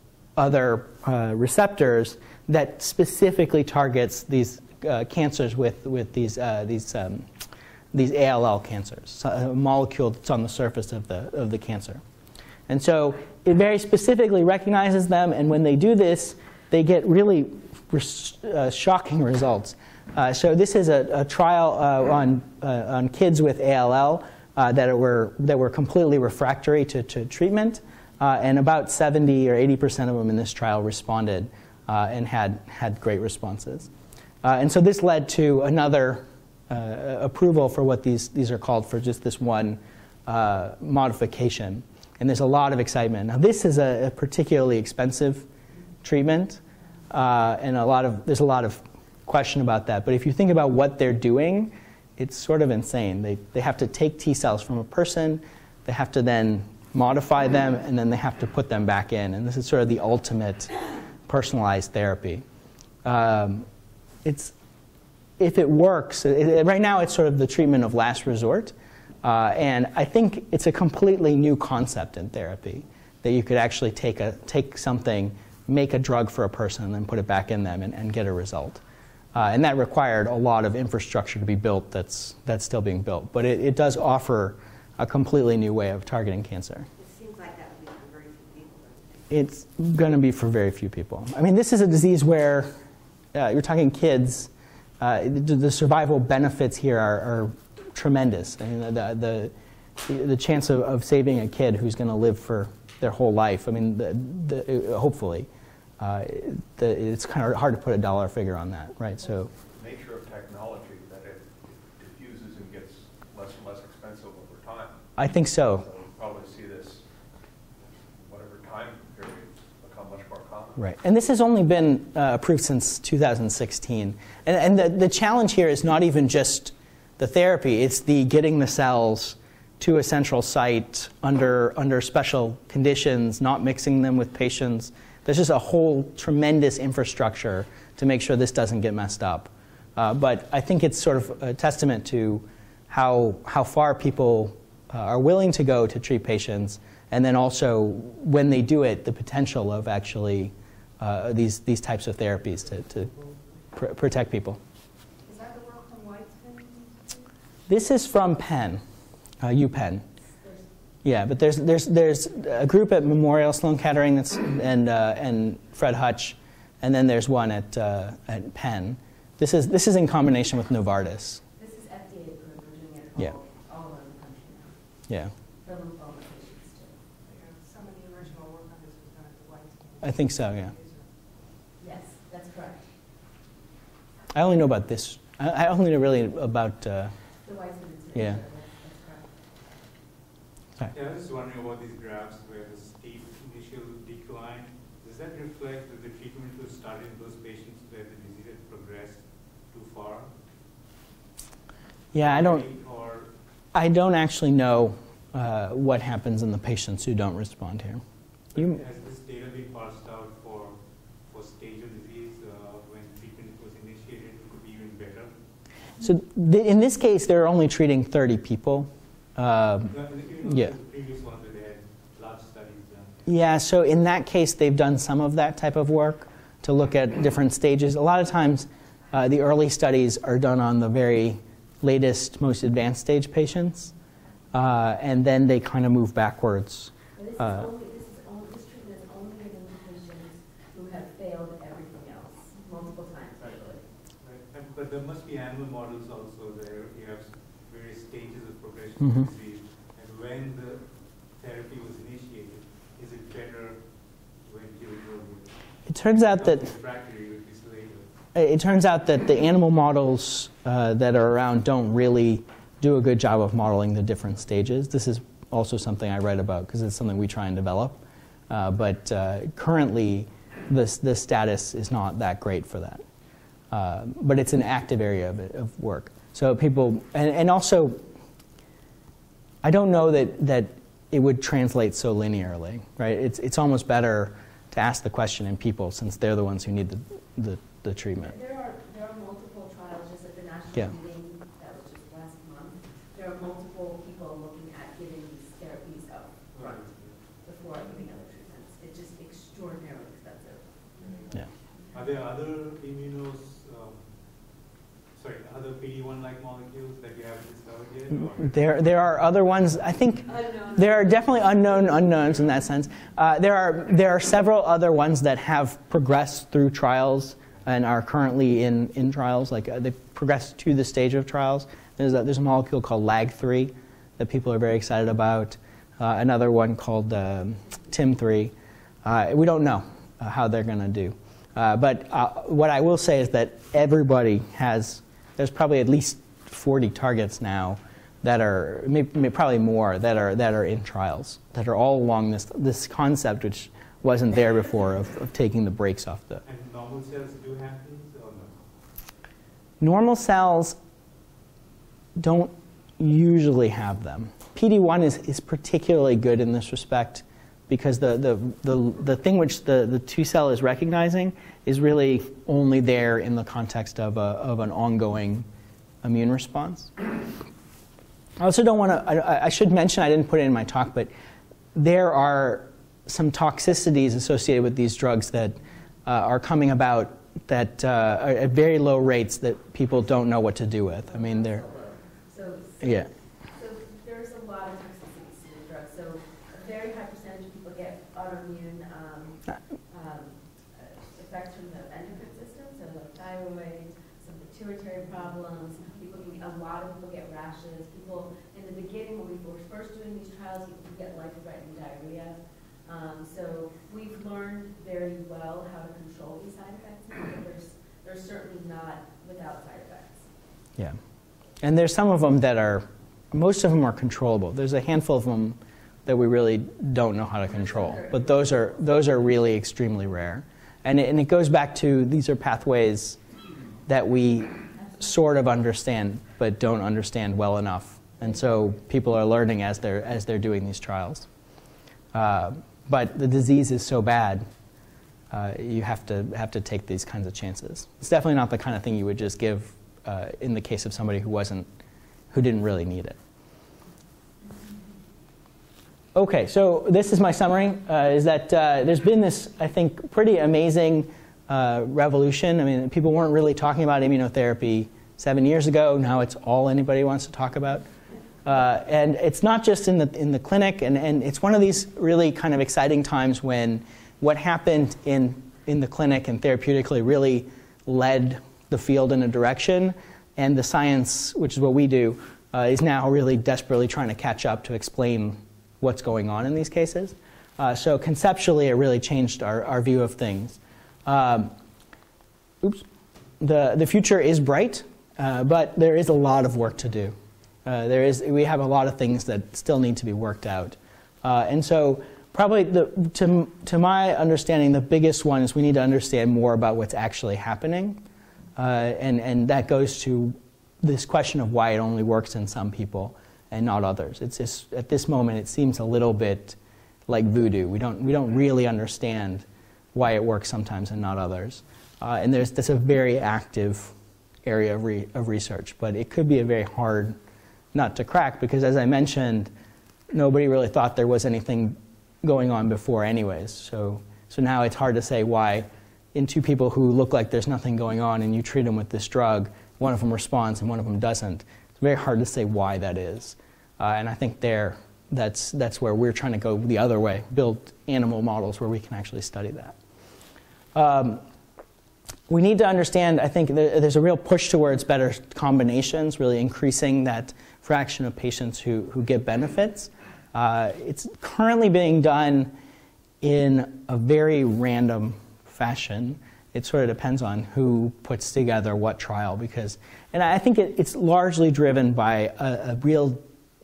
other uh, receptors that specifically targets these uh, cancers with, with these, uh, these, um, these A L L cancers, so a molecule that's on the surface of the, of the cancer. And so it very specifically recognizes them, and when they do this, they get really res uh, shocking results. Uh, so this is a, a trial uh, on, uh, on kids with A L L uh, that, were, that were completely refractory to, to treatment, uh, and about seventy or eighty percent of them in this trial responded uh, and had, had great responses. Uh, and so this led to another uh, approval for what these, these are called, for just this one uh, modification. And there's a lot of excitement. Now this is a, a particularly expensive treatment, uh, and a lot of, there's a lot of question about that. But if you think about what they're doing, it's sort of insane. They, they have to take T cells from a person, they have to then modify them, and then they have to put them back in. And this is sort of the ultimate personalized therapy. Um, it's, if it works, it, it, right now it's sort of the treatment of last resort. Uh, and I think it's a completely new concept in therapy, that you could actually take, a, take something, make a drug for a person, and then put it back in them and, and get a result. Uh, and that required a lot of infrastructure to be built that's, that's still being built. But it, it does offer a completely new way of targeting cancer. It seems like that would be for very few people. It's going to be for very few people. I mean, this is a disease where uh, you're talking kids. Uh, the, the survival benefits here are, are tremendous. I mean, the, the, the chance of, of saving a kid who's going to live for their whole life, I mean, the, the, hopefully, uh, the, it's kind of hard to put a dollar figure on that, right? So, nature of technology, that if I think so. So we'll probably see this, whatever time period, become much more common. Right. And this has only been uh, approved since two thousand sixteen. And, and the, the challenge here is not even just the therapy, it's the getting the cells to a central site under, under special conditions, not mixing them with patients. There's just a whole tremendous infrastructure to make sure this doesn't get messed up. Uh, but I think it's sort of a testament to how, how far people uh, are willing to go to treat patients, and then also, when they do it, the potential of actually uh, these, these types of therapies to, to pr protect people. Is that the work from Weitzman? This is from Penn, uh, UPenn. Yeah, but there's, there's, there's a group at Memorial Sloan Kettering that's, and, uh, and Fred Hutch, and then there's one at, uh, at Penn. This is, this is in combination with Novartis. This is F D A approved. We're doing it Yeah. all, all over the country now. Yeah, For lymphoma patients too. Some of the original work on this was done at the Weitzman. I think so, yeah. Yes, that's correct. I only know about this. I, I only know really about, uh, The Weitzman Institute. Yeah. That's, that's correct. Yeah, I was just wondering about these graphs where the steep initial decline, does that reflect that the treatment was started in those patients where the disease had progressed too far? Yeah, I don't, Or I don't actually know uh, what happens in the patients who don't respond here. You, has this data been parsed out for, for stage of disease uh, when treatment was initiated? It could be even better? so th in this case, they're only treating thirty people. Uh, Even yeah. The previous ones where they had large studies done. Yeah, so in that case, they've done some of that type of work to look at different stages. A lot of times, uh, the early studies are done on the very latest, most advanced stage patients, uh, and then they kind of move backwards. But this is Uh, only, this is only, this treatment is only given to patients who have failed everything else, multiple times, actually. Right. And, but there must be animal models also there. You have various stages of progression Mhm. of disease. And when the therapy was initiated, is it better when given earlier? It turns out that Refractory would be later. It turns out that the animal models uh, that are around don't really do a good job of modeling the different stages. This is also something I write about because it's something we try and develop. Uh, but uh, currently, this, the status is not that great for that. Uh, but it's an active area of, it, of work. So people, and, and also, I don't know that, that it would translate so linearly, right? It's, it's almost better to ask the question in people since they're the ones who need the, the, the treatment. There are, there are multiple trials just at the national Yeah. meeting that was just last month. There are multiple people looking at giving these therapies up front before giving other treatments. It's just extraordinarily expensive. Yeah. Are there other immunos, um, sorry, other P D one like molecules that you haven't discovered yet? Or? There, there are other ones. I think Unknown. there are definitely unknown unknowns in that sense. Uh, there are there are several other ones that have progressed through trials and are currently in in trials. Like uh, they've progressed to the stage of trials. There's a, there's a molecule called L A G three that people are very excited about. Uh, another one called um, T I M three. Uh, we don't know uh, how they're going to do. Uh, but uh, what I will say is that everybody has. There's probably at least forty targets now that are, maybe, probably more, that are, that are in trials, that are all along this, this concept which wasn't there before of, of taking the brakes off the... And normal cells do have these or no? Normal cells don't usually have them. P D one is, is particularly good in this respect because the, the, the, the thing which the, the T cell is recognizing is really only there in the context of, a, of an ongoing immune response. I also don't want to, I, I should mention, I didn't put it in my talk, but there are some toxicities associated with these drugs that uh, are coming about that uh, are at very low rates that people don't know what to do with. I mean, they're, So, yeah. so there's a lot of toxicities to the drug. So a very high percentage of people get autoimmune um, um, effects from the endocrine system, so the thyroid, some pituitary problems. People can, a lot of people get rashes. People in the beginning, when we were first doing these trials, you could get life-threatening diarrhea. Um, so we've learned very well how to control these side effects now, but there's, there's certainly not without side effects. Yeah. And there's some of them that are most of them are controllable. There's a handful of them that we really don't know how to control, but those are, those are really extremely rare. And it, and it goes back to, these are pathways that we sort of understand, but don't understand well enough. And so people are learning as they're, as they're doing these trials. Uh, but the disease is so bad, uh, you have to, have to take these kinds of chances. It's definitely not the kind of thing you would just give uh, in the case of somebody who wasn't, who didn't really need it. Okay, so this is my summary, uh, is that uh, there's been this, I think, pretty amazing uh, revolution. I mean, people weren't really talking about immunotherapy seven years ago. Now it's all anybody wants to talk about. Uh, and it's not just in the, in the clinic, and, and it's one of these really kind of exciting times when what happened in, in the clinic and therapeutically really led the field in a direction, and the science, which is what we do, uh, is now really desperately trying to catch up to explain what's going on in these cases. Uh, so conceptually, it really changed our, our view of things. Um, oops. The, the future is bright, uh, but there is a lot of work to do. Uh, there is, we have a lot of things that still need to be worked out. Uh, and so probably, the, to, to my understanding, the biggest one is we need to understand more about what's actually happening. Uh, and, and that goes to this question of why it only works in some people and not others. It's just, at this moment, it seems a little bit like voodoo. We don't, we don't really understand why it works sometimes and not others. Uh, and there's, that's a very active area of, re, of research, but it could be a very hard nut to crack because, as I mentioned, nobody really thought there was anything going on before anyways. So, so now it's hard to say why in two people who look like there's nothing going on and you treat them with this drug, one of them responds and one of them doesn't. It's very hard to say why that is. Uh, and I think there, that's, that's where we're trying to go the other way, build animal models where we can actually study that. Um, we need to understand, I think there, there's a real push towards better combinations, really increasing that fraction of patients who, who get benefits. Uh, it's currently being done in a very random fashion. It sort of depends on who puts together what trial, because, and I think it, it's largely driven by a, a real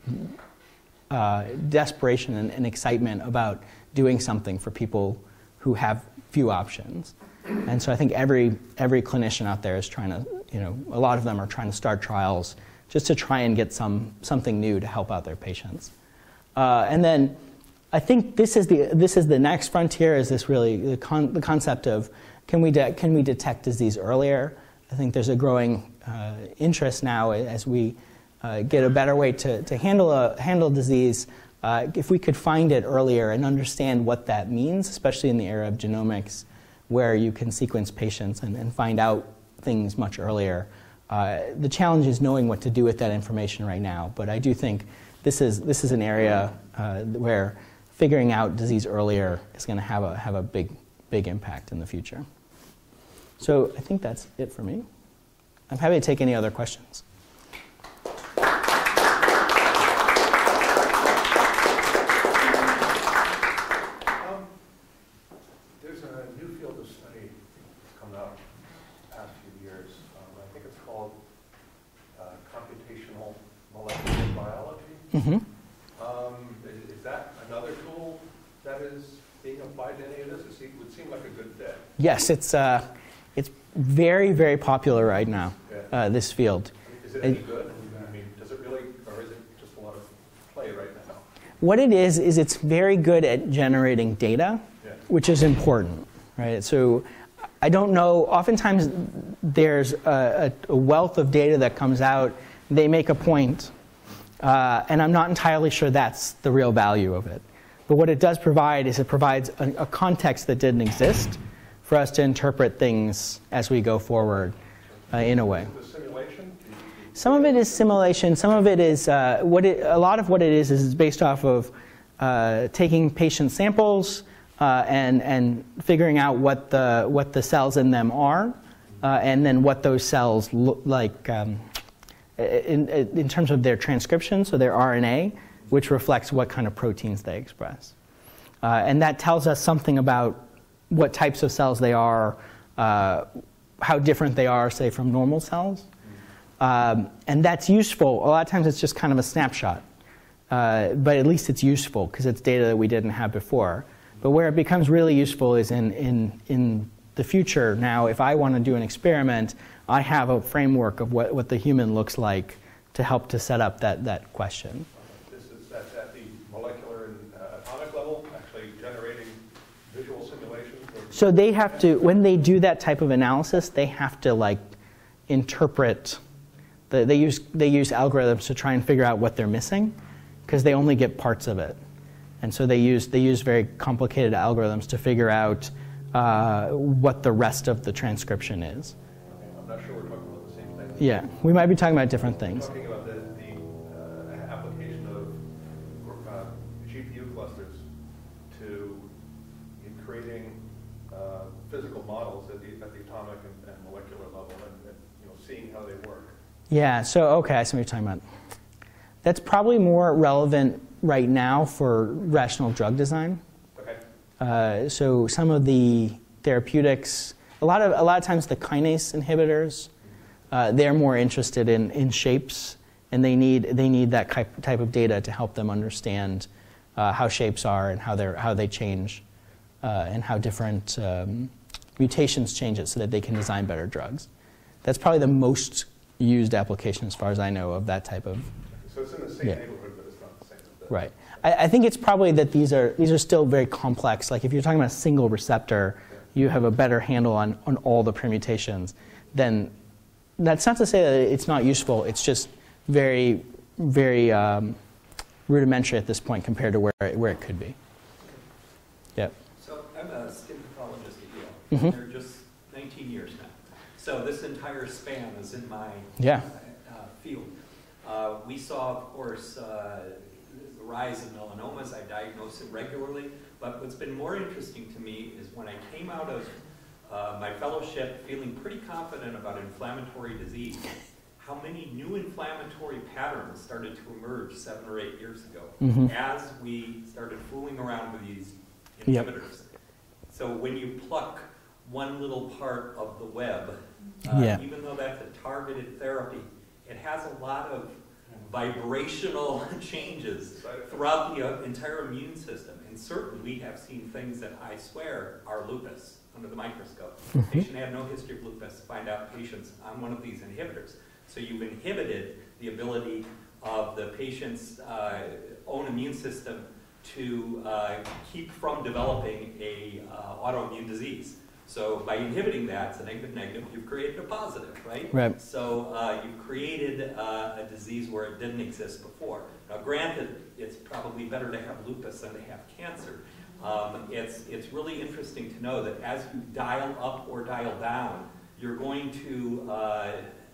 uh, desperation and, and excitement about doing something for people who have few options. And so I think every, every clinician out there is trying to, you know, a lot of them are trying to start trials just to try and get some, something new to help out their patients. Uh, and then I think this is the, this is the next frontier, is this really the, con the concept of can we, de can we detect disease earlier? I think there's a growing uh, interest now as we uh, get a better way to, to handle, a, handle disease. Uh, if we could find it earlier and understand what that means, especially in the era of genomics, where you can sequence patients and, and find out things much earlier. Uh, the challenge is knowing what to do with that information right now, but I do think this is, this is an area uh, where figuring out disease earlier is going to have a, have a big, big impact in the future. So I think that's it for me. I'm happy to take any other questions. Mm-hmm. um, is that another tool that is being applied to any of this? It would seem like a good fit. Yes, it's, uh, it's very, very popular right now, yeah. uh, this field. Is it any good? I mean, does it really, or is it just a lot of play right now? What it is, is it's very good at generating data, yeah. which is important, right? So I don't know, oftentimes there's a, a wealth of data that comes out, they make a point, Uh, and I'm not entirely sure that's the real value of it. But what it does provide is it provides a, a context that didn't exist for us to interpret things as we go forward uh, in a way. Simulation? Some of it is simulation. Some of it is, uh, what it, a lot of what it is is based off of uh, taking patient samples uh, and, and figuring out what the, what the cells in them are, uh, and then what those cells look like. Um, In, in terms of their transcription, so their R N A, which reflects what kind of proteins they express. Uh, and that tells us something about what types of cells they are, uh, how different they are, say, from normal cells. Um, and that's useful. A lot of times it's just kind of a snapshot. Uh, but at least it's useful because it's data that we didn't have before. But where it becomes really useful is in, in, in the future. Now, if I want to do an experiment, I have a framework of what, what the human looks like to help to set up that, that question. This is that's at the molecular and uh, atomic level, actually generating visual simulations? So they have to, when they do that type of analysis, they have to like interpret, the, they, use, they use algorithms to try and figure out what they're missing, because they only get parts of it. And so they use, they use very complicated algorithms to figure out uh, what the rest of the transcription is. Okay, I'm not sure we're talking about the same thing. Yeah, we might be talking about different things. We're talking about the, the uh, application of uh, G P U clusters to in creating uh, physical models at the, at the atomic and, and molecular level, and, and you know, seeing how they work. Yeah, so okay, I see what you're talking about. That's probably more relevant right now for rational drug design. Okay. Uh, so some of the therapeutics, a lot of a lot of times the kinase inhibitors, uh, they're more interested in, in shapes, and they need they need that type of data to help them understand uh, how shapes are and how they how they change, uh, and how different um, mutations change it, so that they can design better drugs. That's probably the most used application, as far as I know, of that type of. So it's in the same yeah. neighborhood, but it's not the same. The right. I, I think it's probably that these are these are still very complex. Like if you're talking about a single receptor, yeah. you have a better handle on, on all the permutations. Then that's not to say that it's not useful. It's just very, very um, rudimentary at this point compared to where it, where it could be. Yep. So I'm a skin pathologist at Yale. Mm-hmm. They're just nineteen years now. So this entire span is in my yeah. uh, field. Uh, we saw, of course, uh, the rise of melanomas. I diagnose it regularly. But what's been more interesting to me is when I came out of uh, my fellowship feeling pretty confident about inflammatory disease, how many new inflammatory patterns started to emerge seven or eight years ago mm-hmm. as we started fooling around with these inhibitors. Yep. So when you pluck one little part of the web, uh, yeah. even though that's a targeted therapy, it has a lot of vibrational changes throughout the uh, entire immune system. And certainly we have seen things that I swear are lupus under the microscope. Mm-hmm. Patient had no history of lupus, find out patients on one of these inhibitors. So you've inhibited the ability of the patient's uh, own immune system to uh, keep from developing a uh, autoimmune disease. So by inhibiting that, it's a negative negative, you've created a positive, right? Right. So uh, you've created uh, a disease where it didn't exist before. Now granted, it's probably better to have lupus than to have cancer. Um, it's, it's really interesting to know that as you dial up or dial down, you're going to uh, uh,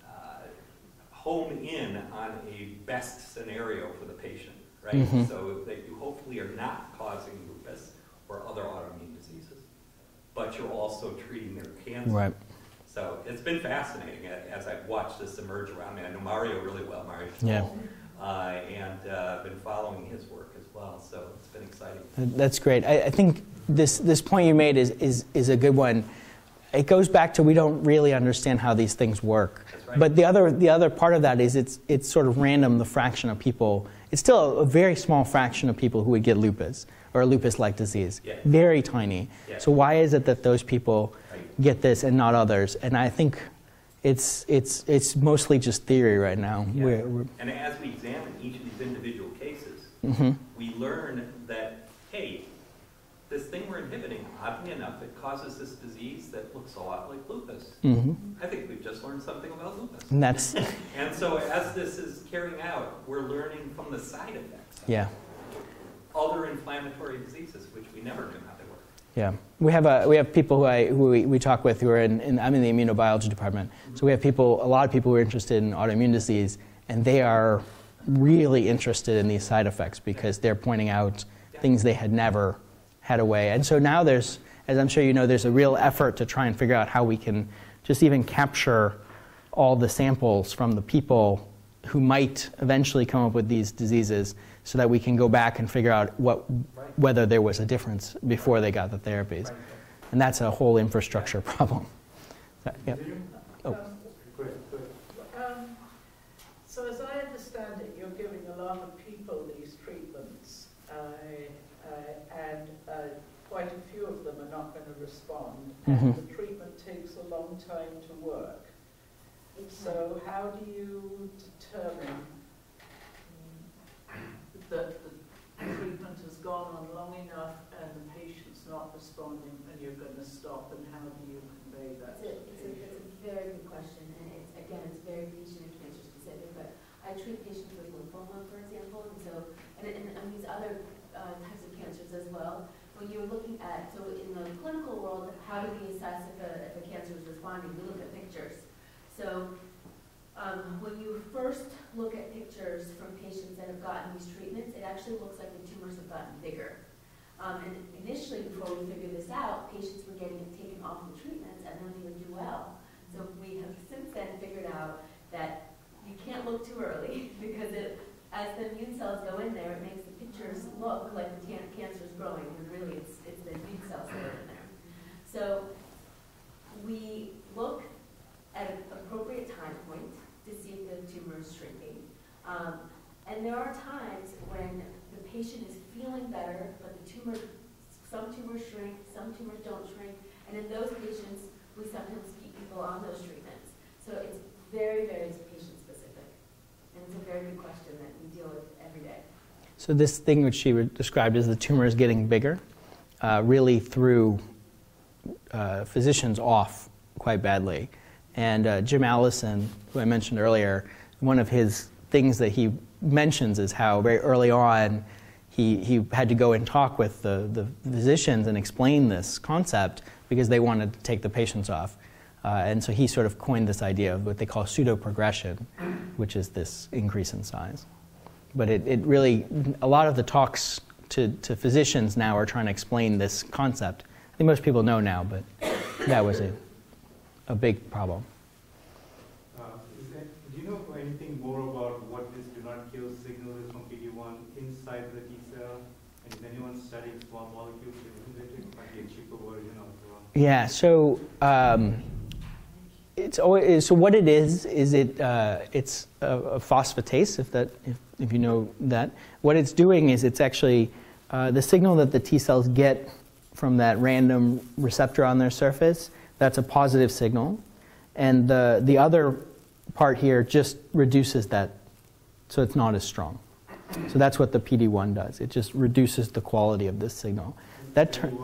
home in on a best scenario for the patient, right? Mm-hmm. So that you hopefully are not causing lupus or other autoimmune diseases, but you're also treating their cancer. Right. So it's been fascinating as I've watched this emerge around me. I know Mario really well, Mario. Yeah. Uh, and uh, been following his work as well, so it's been exciting. That's great. I, I think this this point you made is, is is a good one. It goes back to we don't really understand how these things work. That's right. But the other the other part of that is it's it's sort of random, the fraction of people. It's still a very small fraction of people who would get lupus or a lupus-like disease. Yeah. Very tiny. Yeah. So why is it that those people right. get this and not others? And I think it's it's it's mostly just theory right now. Yeah. We're, we're and as we examine each of these individual cases, mm-hmm. we learn that, hey, this thing we're inhibiting, oddly enough, it causes this disease that looks a lot like lupus. Mm-hmm. I think we've just learned something about lupus. And that's and so as this is carrying out, we're learning from the side effects of yeah. other inflammatory diseases, which we never knew how they work. Yeah, we have a we have people who I who we, we talk with who are in, in I'm in the immunobiology department. So we have people, a lot of people who are interested in autoimmune disease, and they are really interested in these side effects because they're pointing out yeah. things they had never had a way. And so now there's, as I'm sure you know, there's a real effort to try and figure out how we can just even capture all the samples from the people who might eventually come up with these diseases, so that we can go back and figure out what, right. whether there was a difference before they got the therapies. Right. And that's a whole infrastructure problem. That, yep. Oh. Um, So as I understand it, you're giving a lot of people these treatments, uh, uh, and uh, quite a few of them are not going to respond, Mm-hmm. and the treatment takes a long time to work. So how do you determine that the treatment has gone on long enough and the patient's not responding and you're going to stop, and how do you convey that? It's a, it's a, it's a very good question, and it's, again, it's very patient and cancer specific, but I treat patients with lymphoma, for example, and so, and, and, and these other uh, types of cancers as well. When you're looking at, so in the clinical world, how do we assess if a, if a cancer is responding? We look at pictures. So um, when you first look at pictures from patients that have gotten these treatments, it actually looks like the tumors have gotten bigger. Um, and initially, before we figured this out, patients were getting taken off the treatments and then they would do well. So we have since then figured out that you can't look too early because it, as the immune cells go in there, it makes the pictures look like the cancer is growing, when really it's, it's the immune cells that are in there. So we look at an appropriate time point to see if the tumor is shrinking. Um, and there are times when the patient is feeling better, but the tumor, some tumors shrink, some tumors don't shrink, and in those patients, we sometimes keep people on those treatments. So it's very, very patient specific. And it's a very good question that we deal with every day. So this thing which she described as the tumor is getting bigger, uh, really threw uh, physicians off quite badly. And uh, Jim Allison, who I mentioned earlier, one of his things that he mentions is how very early on he, he had to go and talk with the, the physicians and explain this concept because they wanted to take the patients off. Uh, and so he sort of coined this idea of what they call pseudo-progression, which is this increase in size. But it, it really, a lot of the talks to, to physicians now are trying to explain this concept. I think most people know now, but that was a, a big problem. Uh, is that, do you know anything more about what this do not kill signal is from P D one inside the T cell? And is anyone studying small molecules inhibiting, like a cheaper version of the one? Yeah, so um, it's always, so what it is is it uh, it's a, a phosphatase, if that if, if you know that. What it's doing is it's actually uh, the signal that the T cells get from that random receptor on their surface. That's a positive signal, and the the other part here just reduces that, so it's not as strong. So that's what the P D one does. It just reduces the quality of this signal. That turn.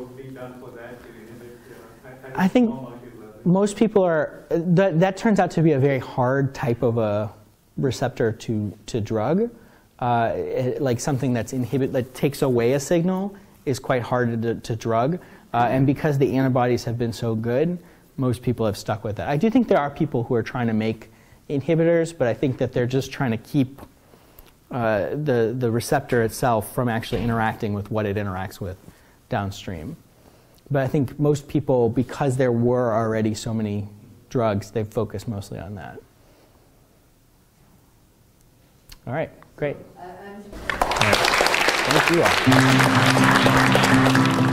I think most people are, that, that turns out to be a very hard type of a receptor to, to drug. Uh, it, like something that's inhibit, that takes away a signal is quite hard to, to drug. Uh, and because the antibodies have been so good, most people have stuck with it. I do think there are people who are trying to make inhibitors, but I think that they're just trying to keep uh, the, the receptor itself from actually interacting with what it interacts with downstream. But I think most people, because there were already so many drugs, they've focused mostly on that. All right, great. Uh, Thank you all.